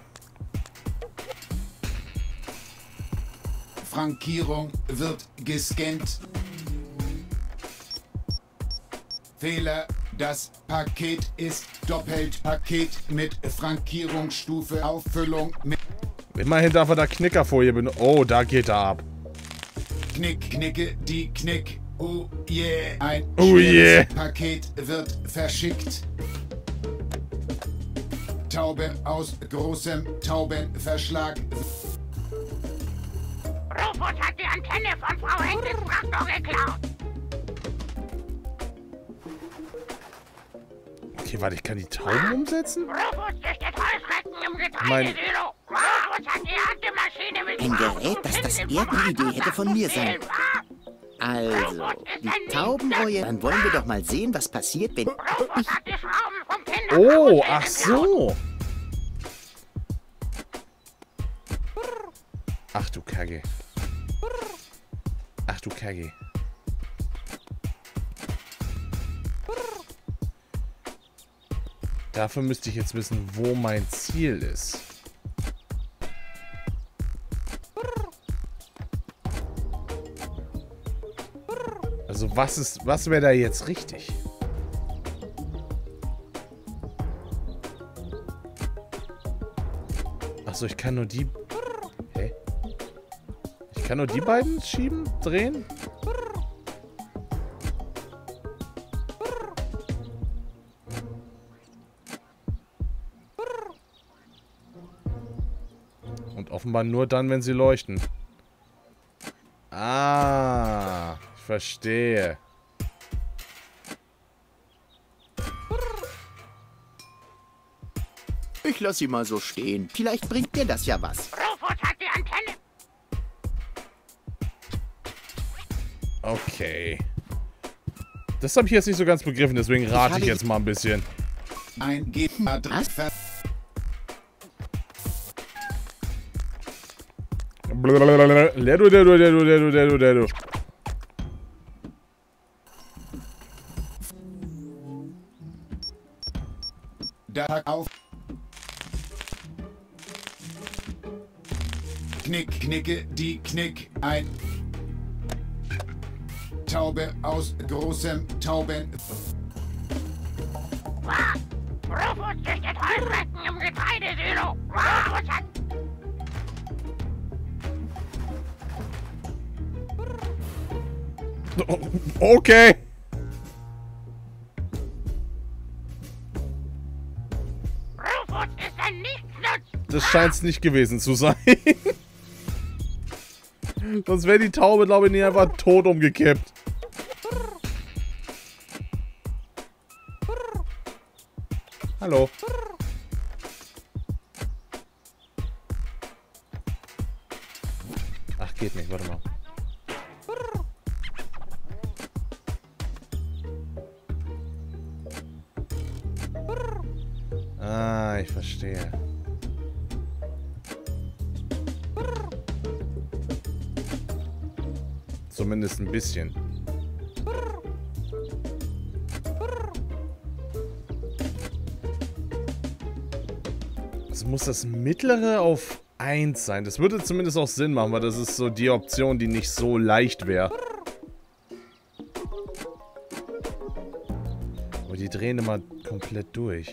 Frankierung wird gescannt. Fehler. Das Paket ist doppelt. Paket mit Frankierungsstufe. Auffüllung mit... Immerhin darf er da Knickerfolie benutzen. Oh, da geht er ab. Knicke, die Knick. Oh yeah. Ein oh yeah. Paket wird verschickt. Taube aus großem Taubenverschlag. Rufus hat die Antenne von Frau Henkels Traktor geklaut. Okay, warte, ich kann die Tauben umsetzen? Rufus züchtet Heuschrecken im Getreidesilo. Rufus hat die Erntemaschine mit ein Gerät, das das Erdenidee hätte von mir sein. Also, die Taubenreue. Dann wollen wir doch mal sehen, was passiert, wenn... Oh, ach so. Ach du Kacke. Ach du Kacke. Dafür müsste ich jetzt wissen, wo mein Ziel ist. Also was wäre da jetzt richtig? Achso, ich kann nur die... Hä? Ich kann nur die beiden schieben, drehen? Und offenbar nur dann, wenn sie leuchten. Ah, ich verstehe. Ich lasse sie mal so stehen. Vielleicht bringt dir das ja was. Rufus hat die Antenne. Okay. Das habe ich jetzt nicht so ganz begriffen, deswegen rate ich jetzt mal ein bisschen. Eingeben Adresse. Ledo. Da auf. Knicke, die Knick, ein. Taube aus großem Tauben. Rufus züchtet Heuschrecken im Getreidesilo. Rufus hat... Okay. Rufus ist ein Nichtsnutz. Das scheint es nicht gewesen zu sein. Sonst wäre die Taube, glaube ich, nicht einfach tot umgekippt. Hallo. geht nicht, warte mal. Ah, ich verstehe. Zumindest ein bisschen. Es muss das mittlere auf 1 sein. Das würde zumindest auch Sinn machen, weil das ist so die Option, die nicht so leicht wäre. Aber die drehen immer komplett durch.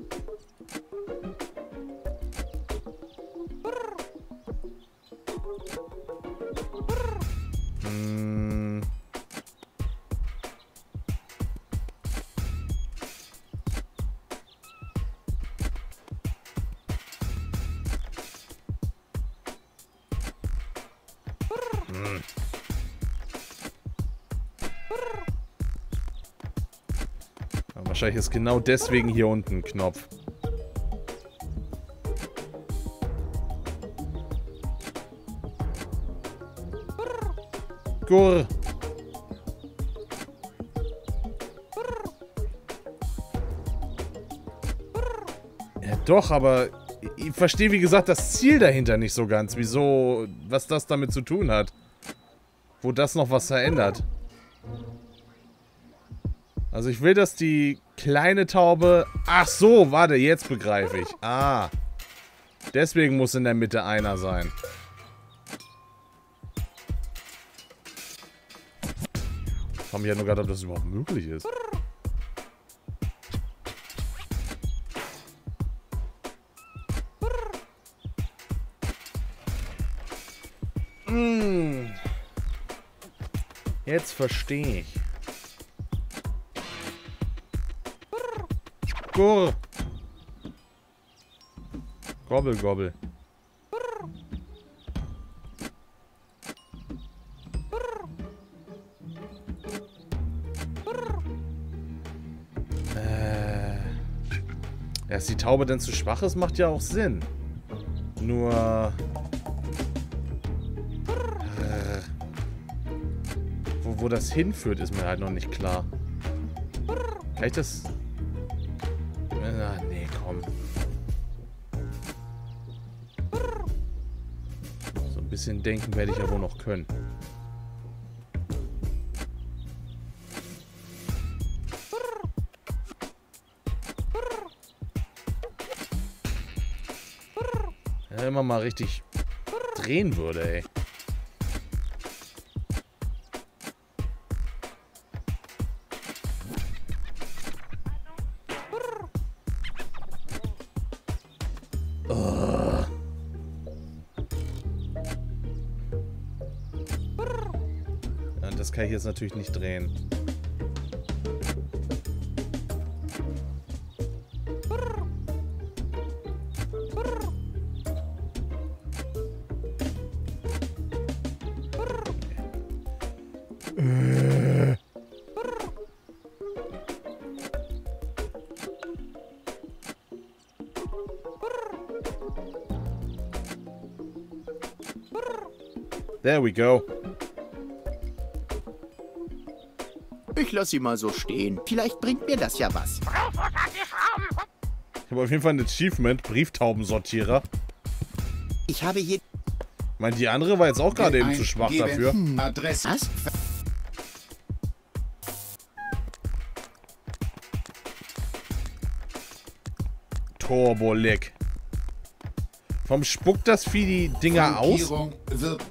Wahrscheinlich ist genau deswegen hier unten ein Knopf. Gurr. Ja doch, aber ich verstehe wie gesagt das Ziel dahinter nicht so ganz. Wieso, was das damit zu tun hat. Wo das noch was verändert. Also ich will, dass die kleine Taube... Ach so, warte, jetzt begreife ich. Ah. Deswegen muss in der Mitte einer sein. Ich habe mich ja nur gedacht, ob das überhaupt möglich ist. Jetzt verstehe ich. Gurr. Gobbel, gobbel. Dass die Taube denn zu schwach ist, macht ja auch Sinn. Nur... Wo das hinführt, ist mir halt noch nicht klar. Kann ich das... nee, komm. So ein bisschen denken werde ich ja wohl noch können. Ja, wenn man mal richtig drehen würde, ey. Das kann ich jetzt natürlich nicht drehen. There we go. Ich lasse sie mal so stehen. Vielleicht bringt mir das ja was. Ich habe auf jeden Fall ein Achievement, Brieftaubensortierer. Ich habe hier... Ich meine, die andere war jetzt auch gerade eben zu schwach dafür. Adresse. Was? Turbo-Leck. Warum spuckt das Vieh die Dinger aus? Wird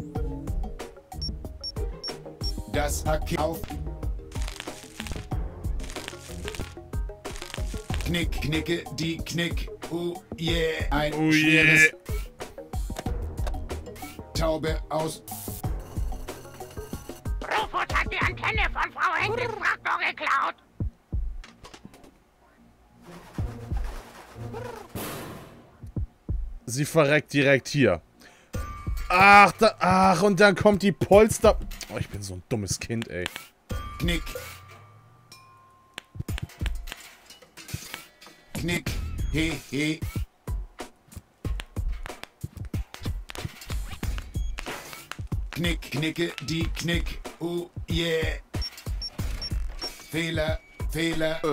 das Paket auf. Knick, knicke, die Knick. Oh yeah, ein schweres Taube aus. Rufus hat die Antenne von Frau Henkels Traktor geklaut. Sie verreckt direkt hier. Ach, ach, und dann kommt die Polster... Oh, ich bin so ein dummes Kind, ey. Knick. Knick. He, he. Knick, knicke die Knick. Oh yeah. Fehler, Fehler.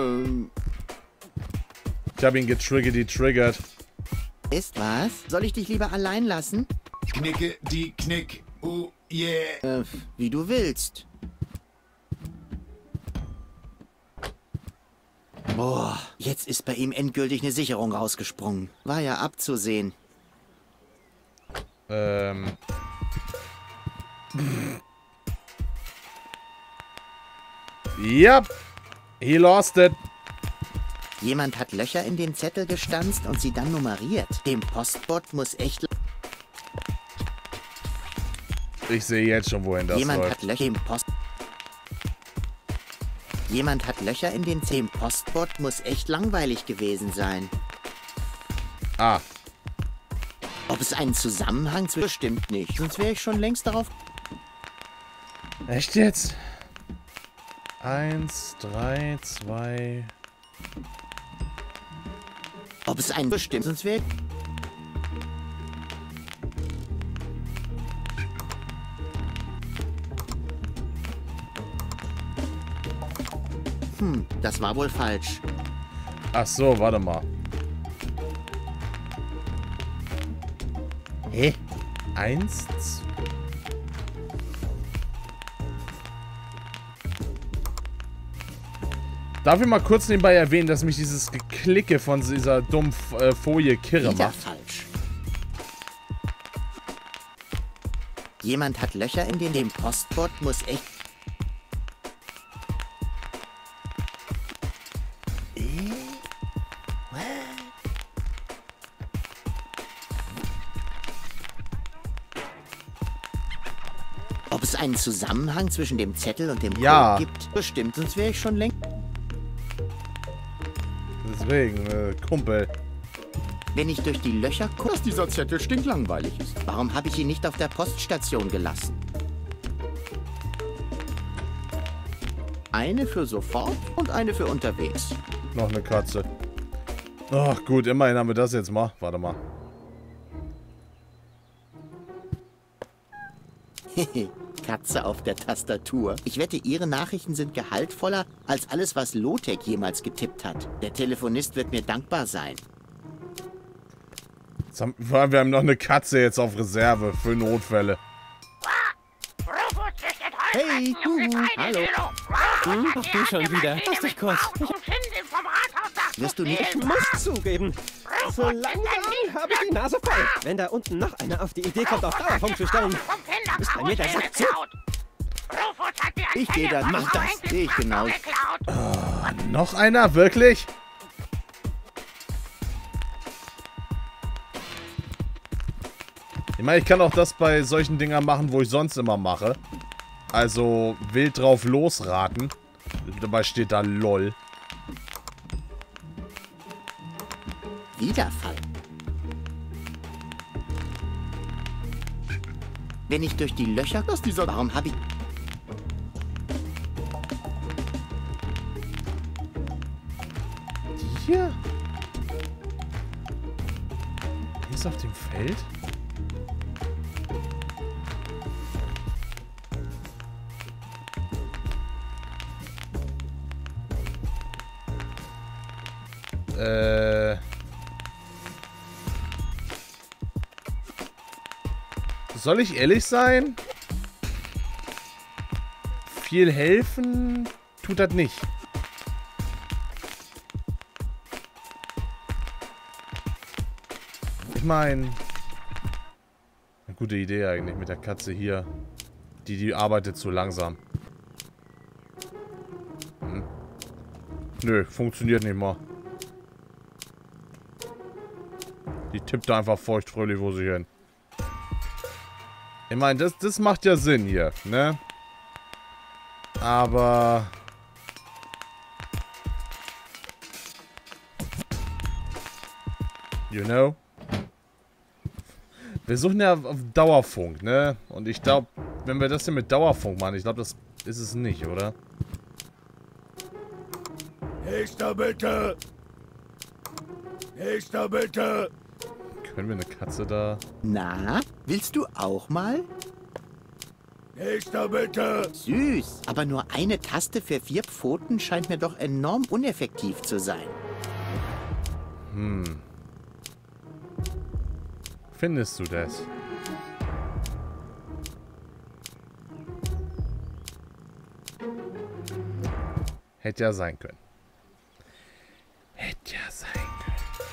Ich habe ihn getriggert. Ist was? Soll ich dich lieber allein lassen? Knicke die Knick. Oh yeah. Wie du willst. Boah, jetzt ist bei ihm endgültig eine Sicherung rausgesprungen. War ja abzusehen. Yep. He lost it. Jemand hat Löcher in den Zettel gestanzt und sie dann nummeriert. Dem Postbot muss echt... Ich sehe jetzt schon, wohin das Jemand läuft. hat Löcher im Post... Jemand hat Löcher in den Zettel. Dem Postbot muss echt langweilig gewesen sein. Ah. Ob es einen Zusammenhang zwischen... Bestimmt nicht. Sonst wäre ich schon längst darauf... Echt jetzt? 1, 3, 2... Ob es einen... Bestimmt, sonst wäre... Das war wohl falsch. Ach so, warte mal. Hä? 1, 2... Darf ich mal kurz nebenbei erwähnen, dass mich dieses Geklicke von dieser dummen Folie kirre Wieder macht? falsch. Jemand hat Löcher in den... Dem Postbot muss echt... Ob es einen Zusammenhang zwischen dem Zettel und dem Ja. Code gibt? Bestimmt, sonst wäre ich schon längst... Deswegen, Kumpel. Wenn ich durch die Löcher gucke... Dass dieser Zettel stinklangweilig ist. Warum habe ich ihn nicht auf der Poststation gelassen? Eine für sofort und eine für unterwegs. Noch eine Katze. Ach gut, immerhin haben wir das jetzt mal. Warte mal. Katze auf der Tastatur. Ich wette, Ihre Nachrichten sind gehaltvoller als alles, was Lotek jemals getippt hat. Der Telefonist wird mir dankbar sein. Wir haben noch eine Katze jetzt auf Reserve für Notfälle. Hey, hallo. Ach, du schon wieder. Lass dich kurz. Wirst du nicht... Ich muss zugeben, so langsam habe ich die Nase voll. Wenn da unten noch einer auf die Idee kommt, auf Dauerfunk zu stellen, ist bei mir der Sack zu. Ich gehe dann. Mach das. Sehe ich genau. Noch einer? Wirklich? Ich meine, ich kann auch das bei solchen Dingern machen, wo ich sonst immer mache. Also wild drauf losraten. Dabei steht da LOL. Wiederfall. Wenn ich durch die Löcher... Dass dieser... Warum habe ich... Die hier? Die ist auf dem Feld? Soll ich ehrlich sein? Viel helfen tut das nicht. Ich meine, eine gute Idee eigentlich mit der Katze hier. Die arbeitet zu langsam. Nö, funktioniert nicht mal. Die tippt da einfach feuchtfröhlich wo sie hin. Ich meine, das macht ja Sinn hier, ne? Aber... You know? Wir suchen ja auf Dauerfunk, ne? Und ich glaube, wenn wir das hier mit Dauerfunk machen, ich glaube, das ist es nicht, oder? Nächster bitte! Nächster bitte! Können wir eine Katze da... Na, willst du auch mal? Nächster bitte. Süß. Aber nur eine Taste für 4 Pfoten scheint mir doch enorm uneffektiv zu sein. Findest du das? Hätte ja sein können. Hätte ja sein können.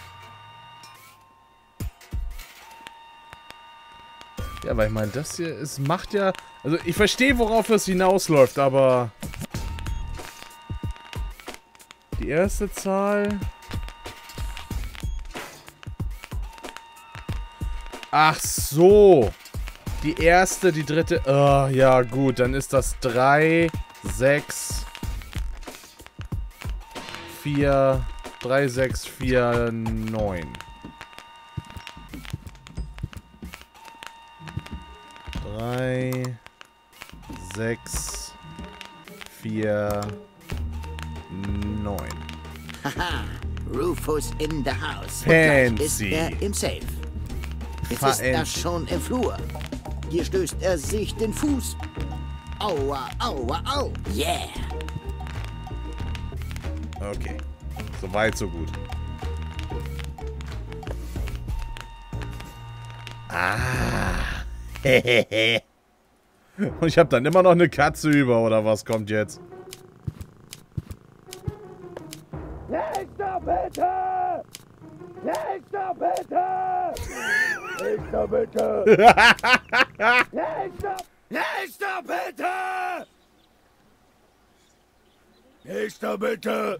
Ja, weil ich meine, das hier, es macht ja... Also ich verstehe, worauf es hinausläuft, aber... Die erste Zahl... Ach so. Die erste, die dritte... Oh, ja gut, dann ist das 3, 6... 4, 3, 6, 4, 9. 3, 6, 4, 9. Haha, Rufus in the house. Fancy. Ist er im Safe. Jetzt ist er schon im Flur. Hier stößt er sich den Fuß. Aua, aua, au. Yeah. Okay. So weit, so gut. Ah. Hehehe. Und ich habe dann immer noch eine Katze über, oder was kommt jetzt? Nächster bitte! Nächster bitte! Nächster bitte! Nächster bitte! Nächster bitte!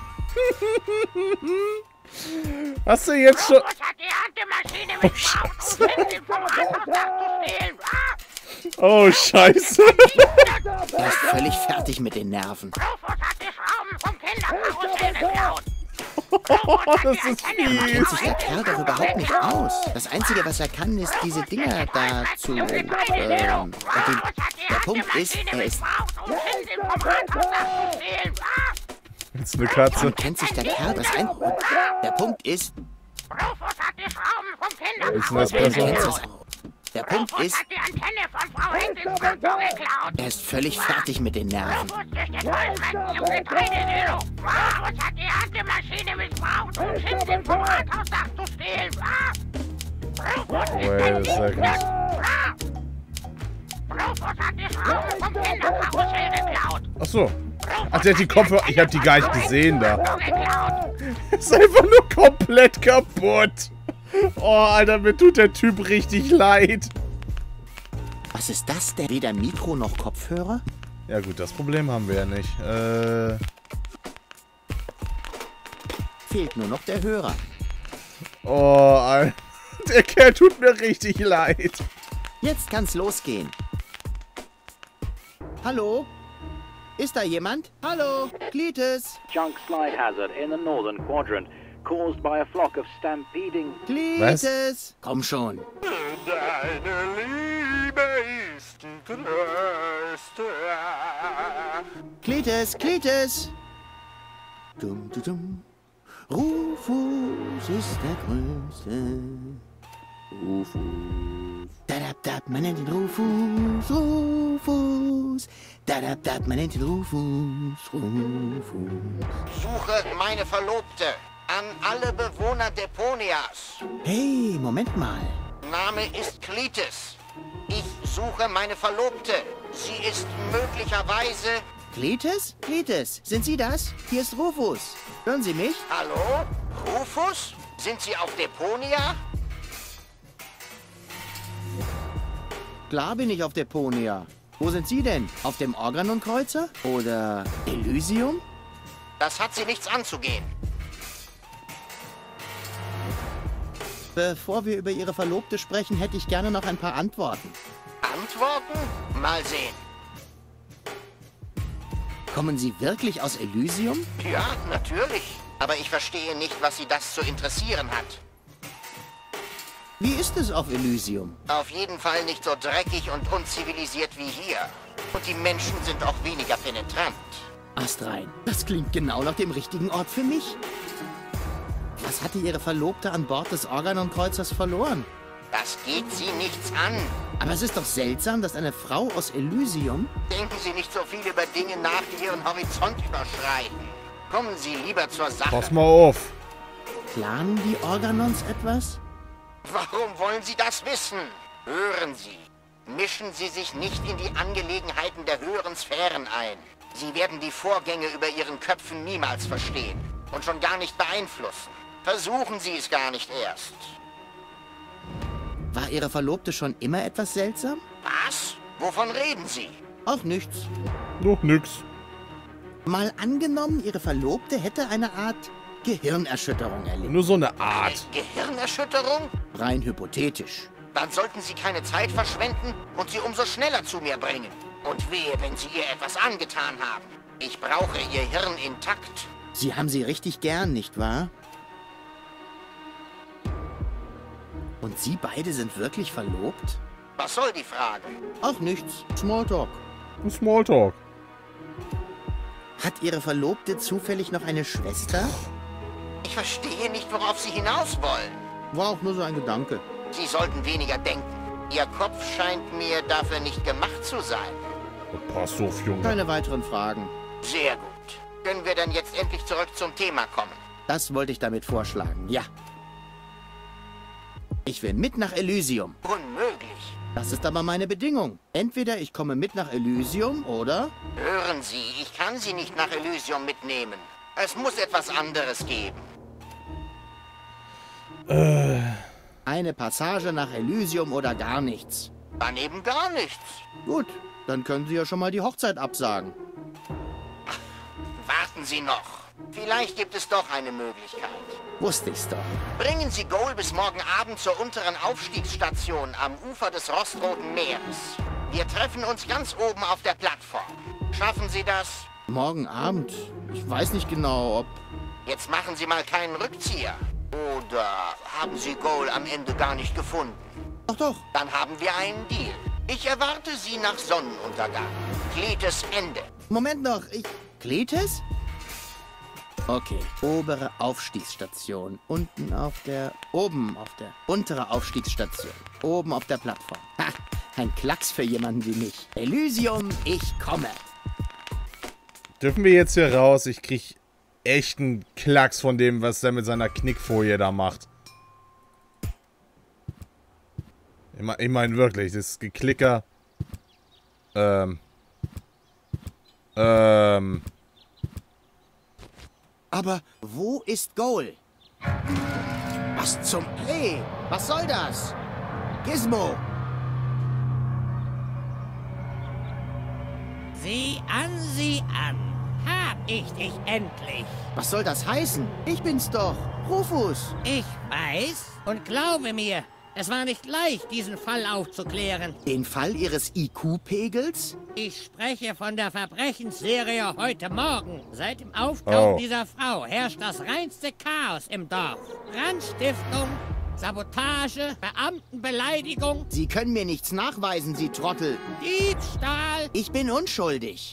Hast du jetzt schon... Rufus hat die Handemaschine missbraucht, um Schindeln vom Rathausdach zu stehlen. Oh, Scheiße. Er ist völlig fertig mit den Nerven. Rufus hat die Schrauben vom Kinderkarussell geklaut. Das ist fies. Kennt sich der Kerl doch überhaupt nicht aus. Das Einzige, was er kann, ist diese Dinger da zu... der Punkt ist, er ist... Jetzt eine Katze. Warum kennt sich der Kerl das ein... Der Punkt ist... Rufus hat die Schrauben vom Ist das besser? Der Punkt ist... die Antenne von Frau Henkels Traktor geklaut. Er ist völlig fertig mit den Nerven. Rufus durch den Heuschrecken im Getreidesilo. Rufus hat die Handemaschine missbraucht, um Schindeln vom Rathausdach zu stehlen. Rufus ist Wait a second. Rufus hat die Schrauben vom Kinderkarussell geklaut. Ach so. Ach, der hat die Kopfhörer... Ich hab die gar nicht gesehen da. Ist einfach nur komplett kaputt. Oh, Alter, mir tut der Typ richtig leid. Was ist das denn? Weder Mikro noch Kopfhörer? Ja gut, das Problem haben wir ja nicht. Fehlt nur noch der Hörer. Oh, Alter. Der Kerl tut mir richtig leid. Jetzt kann's losgehen. Hallo? Ist da jemand? Hallo? Cletus? Junk slide hazard in the northern quadrant, caused by a flock of stampeding... Cletus! Komm schon. Deine Liebe ist die größte. Cletus, Cletus! Dum, dum, dum. Rufus ist der Größte. Rufus. Dadabdab, man nennt ihn Rufus, Rufus. Dadabdab, man nennt ihn Rufus, Rufus. Suche meine Verlobte an alle Bewohner Deponias. Hey, Moment mal. Name ist Cletus. Ich suche meine Verlobte. Sie ist möglicherweise... Cletus? Cletus, sind Sie das? Hier ist Rufus. Hören Sie mich? Hallo? Rufus? Sind Sie auf Deponia? Klar bin ich auf Deponia. Wo sind Sie denn? Auf dem Organon-Kreuzer? Oder Elysium? Das hat Sie nichts anzugehen. Bevor wir über Ihre Verlobte sprechen, hätte ich gerne noch ein paar Antworten. Antworten? Mal sehen. Kommen Sie wirklich aus Elysium? Ja, natürlich. Aber ich verstehe nicht, was Sie das zu interessieren hat. Wie ist es auf Elysium? Auf jeden Fall nicht so dreckig und unzivilisiert wie hier. Und die Menschen sind auch weniger penetrant. Astrein, das klingt genau nach dem richtigen Ort für mich. Was hatte Ihre Verlobte an Bord des Organon-Kreuzers verloren? Das geht Sie nichts an. Aber es ist doch seltsam, dass eine Frau aus Elysium... Denken Sie nicht so viel über Dinge nach, die Ihren Horizont überschreiten. Kommen Sie lieber zur Sache. Pass mal auf. Planen die Organons etwas? Warum wollen Sie das wissen? Hören Sie. Mischen Sie sich nicht in die Angelegenheiten der höheren Sphären ein. Sie werden die Vorgänge über Ihren Köpfen niemals verstehen. Und schon gar nicht beeinflussen. Versuchen Sie es gar nicht erst. War Ihre Verlobte schon immer etwas seltsam? Was? Wovon reden Sie? Auch nichts. Noch nix. Mal angenommen, Ihre Verlobte hätte eine Art Gehirnerschütterung erlitten. Nur so eine Art. Gehirnerschütterung? Rein hypothetisch. Dann sollten Sie keine Zeit verschwenden und sie umso schneller zu mir bringen. Und wehe, wenn Sie ihr etwas angetan haben. Ich brauche Ihr Hirn intakt. Sie haben sie richtig gern, nicht wahr? Und Sie beide sind wirklich verlobt? Was soll die Frage? Auch nichts. Smalltalk. Smalltalk. Hat Ihre Verlobte zufällig noch eine Schwester? Ich verstehe nicht, worauf Sie hinaus wollen. War auch nur so ein Gedanke. Sie sollten weniger denken. Ihr Kopf scheint mir dafür nicht gemacht zu sein. Pass auf, Junge. Keine weiteren Fragen. Sehr gut. Können wir dann jetzt endlich zurück zum Thema kommen? Das wollte ich damit vorschlagen, ja. Ich will mit nach Elysium. Unmöglich. Das ist aber meine Bedingung. Entweder ich komme mit nach Elysium, oder... Hören Sie, ich kann Sie nicht nach Elysium mitnehmen. Es muss etwas anderes geben. Eine Passage nach Elysium oder gar nichts. Dann eben gar nichts. Gut, dann können Sie ja schon mal die Hochzeit absagen. Warten Sie noch. Vielleicht gibt es doch eine Möglichkeit. Wusste ich's doch. Bringen Sie Goal bis morgen Abend zur unteren Aufstiegsstation am Ufer des Rostroten Meeres. Wir treffen uns ganz oben auf der Plattform. Schaffen Sie das? Morgen Abend? Ich weiß nicht genau, ob... Jetzt machen Sie mal keinen Rückzieher. Oder haben Sie Goal am Ende gar nicht gefunden? Doch, doch. Dann haben wir einen Deal. Ich erwarte Sie nach Sonnenuntergang. Kletes Ende. Moment noch, Kletes? Okay, obere Aufstiegsstation. Oben auf der untere Aufstiegsstation. Oben auf der Plattform. Ha, ein Klacks für jemanden wie mich. Elysium, ich komme. Dürfen wir jetzt hier raus? Ich krieg echt einen Klacks von dem, was der mit seiner Knickfolie da macht. Ich meine wirklich, das Geklicker. Aber wo ist Goal? Was zum... Hey, was soll das? Gizmo! Sieh an. Hab ich dich endlich. Was soll das heißen? Ich bin's doch, Rufus. Ich weiß und glaube mir, es war nicht leicht, diesen Fall aufzuklären. Den Fall Ihres IQ-Pegels? Ich spreche von der Verbrechensserie heute Morgen. Seit dem Auftauchen dieser Frau herrscht das reinste Chaos im Dorf. Brandstiftung, Sabotage, Beamtenbeleidigung. Sie können mir nichts nachweisen, Sie Trottel. Diebstahl. Ich bin unschuldig.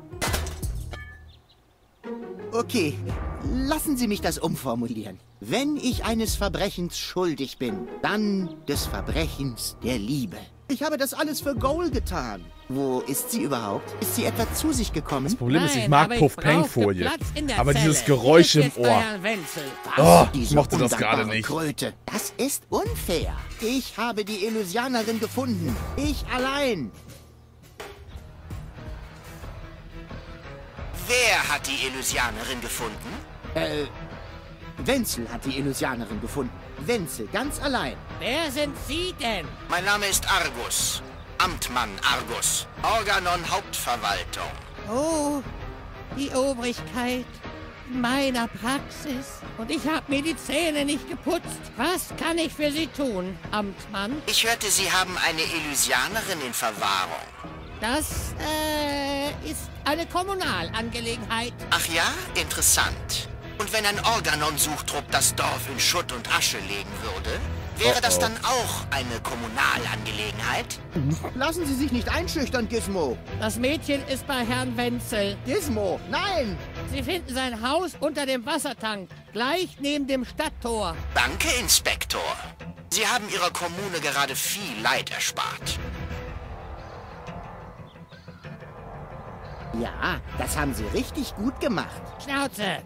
Okay, lassen Sie mich das umformulieren. Wenn ich eines Verbrechens schuldig bin, dann des Verbrechens der Liebe. Ich habe das alles für Goal getan. Wo ist sie überhaupt? Ist sie etwa zu sich gekommen? Das Problem ist, ich mag Puff-Peng-Folie. Aber dieses Geräusch im Ohr. Oh, ich mochte das gerade nicht. Kröte. Das ist unfair. Ich habe die Elysianerin gefunden. Ich allein. Wer hat die Elysianerin gefunden? Wenzel hat die Elysianerin gefunden. Wenzel, ganz allein. Wer sind Sie denn? Mein Name ist Argus. Amtmann Argus. Organon Hauptverwaltung. Oh, die Obrigkeit in meiner Praxis. Und ich habe mir die Zähne nicht geputzt. Was kann ich für Sie tun, Amtmann? Ich hörte, Sie haben eine Elysianerin in Verwahrung. Das, ist eine Kommunalangelegenheit. Ach ja? Interessant. Und wenn ein Organon-Suchtrupp das Dorf in Schutt und Asche legen würde, wäre das dann auch eine Kommunalangelegenheit? Lassen Sie sich nicht einschüchtern, Gizmo. Das Mädchen ist bei Herrn Wenzel. Gizmo, nein! Sie finden sein Haus unter dem Wassertank, gleich neben dem Stadttor. Danke, Inspektor. Sie haben Ihrer Kommune gerade viel Leid erspart. Ja, das haben Sie richtig gut gemacht. Schnauze!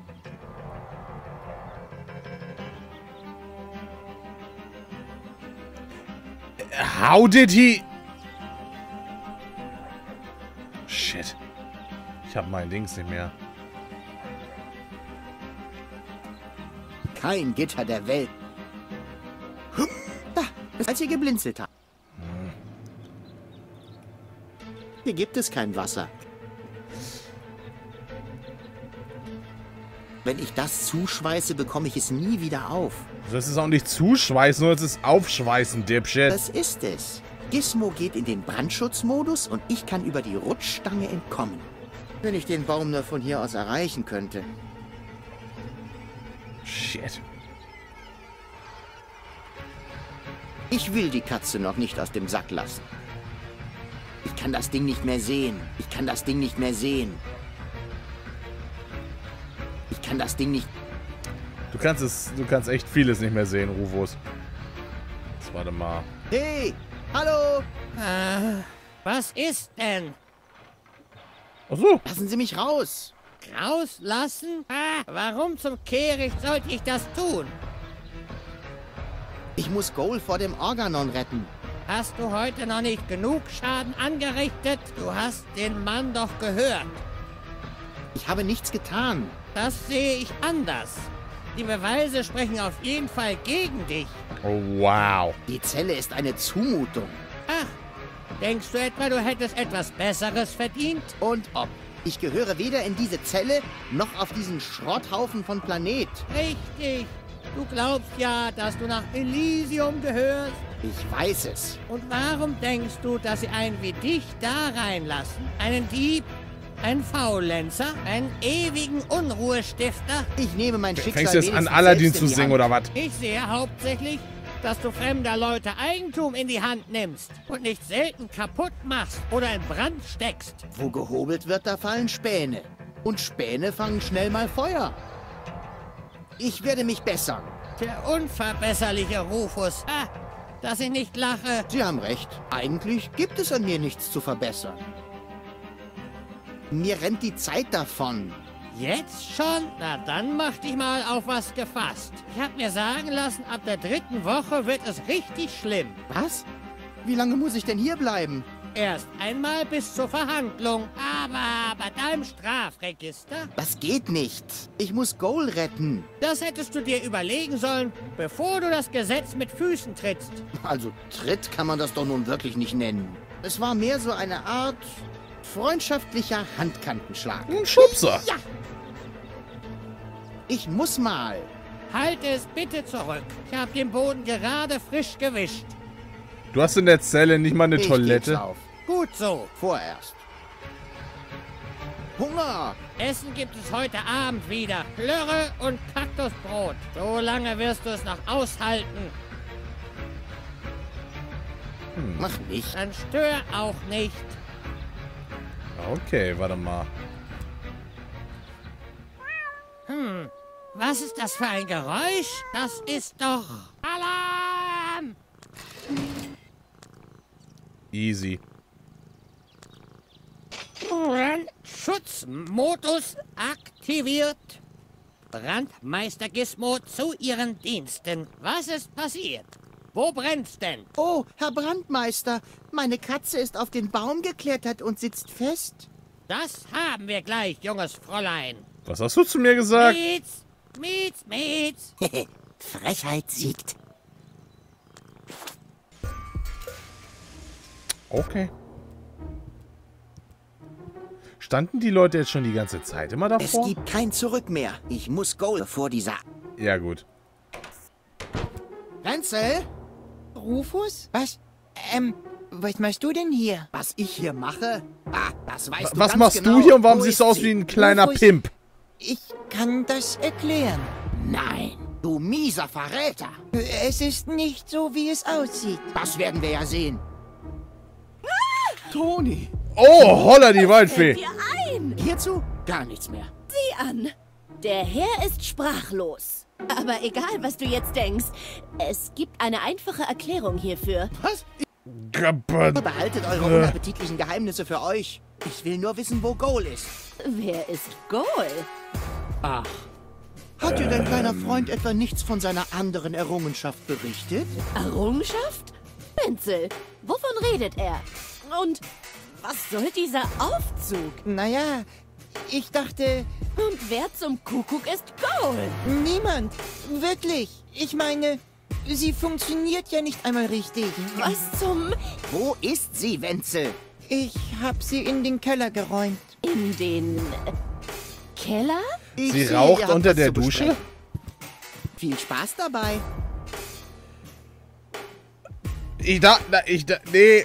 How did he... Shit. Ich habe mein Dings nicht mehr. Kein Gitter der Welt. Da, als ihr geblinzelt habt. Hier gibt es kein Wasser. Wenn ich das zuschweiße, bekomme ich es nie wieder auf. Das ist auch nicht zuschweißen, nur es ist aufschweißen, Dipshit. Das ist es. Gizmo geht in den Brandschutzmodus und ich kann über die Rutschstange entkommen. Wenn ich den Baum nur von hier aus erreichen könnte. Shit. Ich will die Katze noch nicht aus dem Sack lassen. Ich kann das Ding nicht mehr sehen. Ich kann das Ding nicht mehr sehen. Ich kann das Ding nicht... Du kannst echt vieles nicht mehr sehen, Rufus. Jetzt warte mal. Hey! Hallo! Was ist denn? Ach so. Lassen Sie mich raus! Rauslassen? Warum zum Kehricht sollte ich das tun? Ich muss Goal vor dem Organon retten. Hast du heute noch nicht genug Schaden angerichtet? Du hast den Mann doch gehört. Ich habe nichts getan. Das sehe ich anders. Die Beweise sprechen auf jeden Fall gegen dich. Oh, wow. Die Zelle ist eine Zumutung. Ach, denkst du etwa, du hättest etwas Besseres verdient? Und ob? Ich gehöre weder in diese Zelle, noch auf diesen Schrotthaufen von Planet. Richtig. Du glaubst ja, dass du nach Elysium gehörst. Ich weiß es. Und warum denkst du, dass sie einen wie dich da reinlassen? Einen Dieb? Einen Faulenzer? Einen ewigen Unruhestifter? Ich nehme mein Schicksal Fängst du jetzt an, Aladdin zu singen, oder was? Ich sehe hauptsächlich, dass du fremder Leute Eigentum in die Hand nimmst und nicht selten kaputt machst oder in Brand steckst. Wo gehobelt wird, da fallen Späne. Und Späne fangen schnell mal Feuer. Ich werde mich bessern. Der unverbesserliche Rufus. Dass ich nicht lache. Sie haben recht. Eigentlich gibt es an mir nichts zu verbessern. Mir rennt die Zeit davon. Jetzt schon? Na, dann mach dich mal auf was gefasst. Ich hab mir sagen lassen, ab der 3. Woche wird es richtig schlimm. Was? Wie lange muss ich denn hier bleiben? Erst einmal bis zur Verhandlung, aber bei deinem Strafregister... Das geht nicht. Ich muss Goal retten. Das hättest du dir überlegen sollen, bevor du das Gesetz mit Füßen trittst. Also Tritt kann man das doch nun wirklich nicht nennen. Es war mehr so eine Art freundschaftlicher Handkantenschlag. Ein Schubser. Ja. Ich muss mal. Halte es bitte zurück. Ich habe den Boden gerade frisch gewischt. Du hast in der Zelle nicht mal eine Ich Toilette. geb's auf. Gut so. Vorerst. Hunger! Essen gibt es heute Abend wieder. Plörre und Kaktusbrot. So lange wirst du es noch aushalten. Mach nicht. Dann stör auch nicht. Okay, warte mal. Was ist das für ein Geräusch? Das ist doch... Alarm! Easy. Brandschutzmodus aktiviert. Brandmeister Gizmo zu Ihren Diensten. Was ist passiert? Wo brennt's denn? Oh, Herr Brandmeister, meine Katze ist auf den Baum geklettert und sitzt fest. Das haben wir gleich, junges Fräulein. Was hast du zu mir gesagt? Mietz. Frechheit siegt. Okay. Standen die Leute jetzt schon die ganze Zeit immer davor? Es gibt kein Zurück mehr. Ich muss Goal vor dieser... Ja, gut. Renzel? Rufus? Was machst du denn hier? Was ich hier mache? Das weißt du Was ganz machst genau. du hier und warum Wo siehst du ist aus sie? wie ein kleiner Rufus? Pimp? Ich kann das erklären. Nein, du mieser Verräter. Es ist nicht so, wie es aussieht. Das werden wir ja sehen. Toni! Oh, holla die Waldfee. Ein! Hierzu gar nichts mehr. Sieh an! Der Herr ist sprachlos. Aber egal, was du jetzt denkst, es gibt eine einfache Erklärung hierfür. Was? Behaltet eure unappetitlichen Geheimnisse für euch. Ich will nur wissen, wo Goal ist. Wer ist Goal? Ach. Hat dir dein kleiner Freund etwa nichts von seiner anderen Errungenschaft berichtet? Errungenschaft? Wenzel, wovon redet er? Und was soll dieser Aufzug? Naja, ich dachte... Und wer zum Kuckuck ist Goal? Niemand. Wirklich. Ich meine, sie funktioniert ja nicht einmal richtig. Was zum... Wo ist sie, Wenzel? Ich hab sie in den Keller geräumt. In den... Keller? Sie raucht unter der Dusche? Viel Spaß dabei. Nee.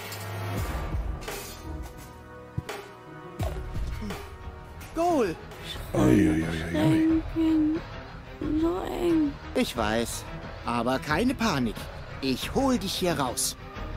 Goal. Schränkchen, so eng. Ich weiß. Aber keine Panik. Ich hol dich hier raus.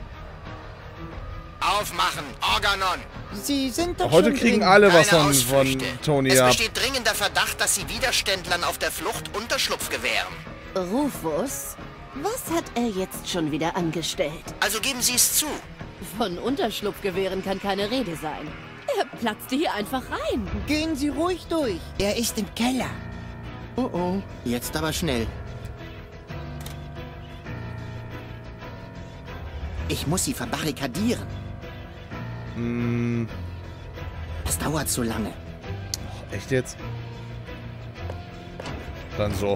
Aufmachen, Organon! Sie sind doch Heute schon kriegen drin. alle was Keine von Ausflüchte. Tony Es ab. besteht dringender Verdacht, dass sie Widerständlern auf der Flucht Unterschlupf gewähren. Rufus, was hat er jetzt schon wieder angestellt? Also geben Sie es zu. Von Unterschlupfgewehren kann keine Rede sein. Er platzte hier einfach rein. Gehen Sie ruhig durch. Er ist im Keller. Oh oh, jetzt aber schnell. Ich muss sie verbarrikadieren. Das dauert zu lange. Echt jetzt? Dann so.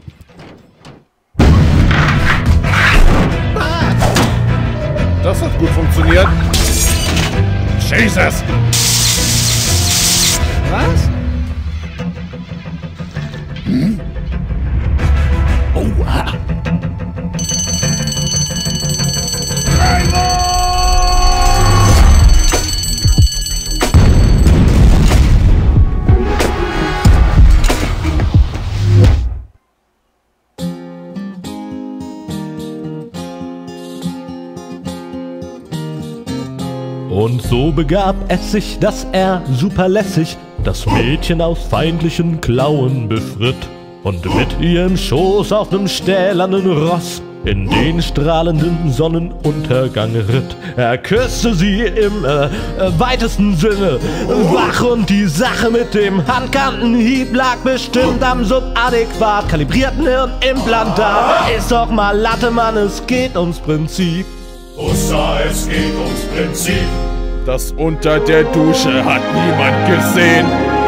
Das hat gut funktioniert. Jesus! Was? Oha! Und so begab es sich, dass er superlässig das Mädchen aus feindlichen Klauen befritt und mit ihr im Schoß auf nem stählernen Ross in den strahlenden Sonnenuntergang ritt. Er küsste sie im weitesten Sinne wach und die Sache mit dem Handkantenhieb lag bestimmt am subadäquat kalibrierten Hirnimplantat. Ist doch mal Latte, Mann, es geht ums Prinzip. Ussa, es geht ums Prinzip. Das unter der Dusche hat niemand gesehen.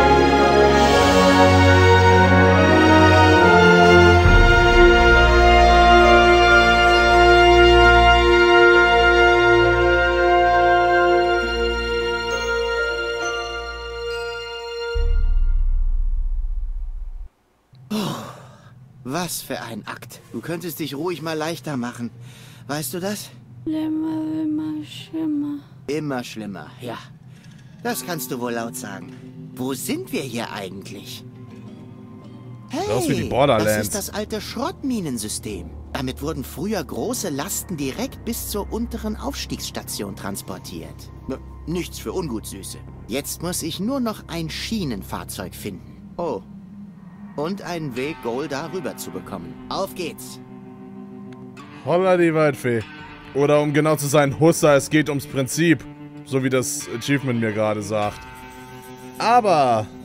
Was für ein Akt. Du könntest dich ruhig mal leichter machen. Weißt du das? Schlimmer, immer schlimmer. Immer schlimmer, ja. Das kannst du wohl laut sagen. Wo sind wir hier eigentlich? Das ist wie die Hey, Borderlands. das ist das alte Schrottminensystem. Damit wurden früher große Lasten direkt bis zur unteren Aufstiegsstation transportiert. Nichts für Ungutsüße. Jetzt muss ich nur noch ein Schienenfahrzeug finden. Oh. Und einen Weg, Goal darüber zu bekommen. Auf geht's. Holla die Waldfee. Oder um genau zu sein, Hussa, es geht ums Prinzip. So wie das Achievement mir gerade sagt. Aber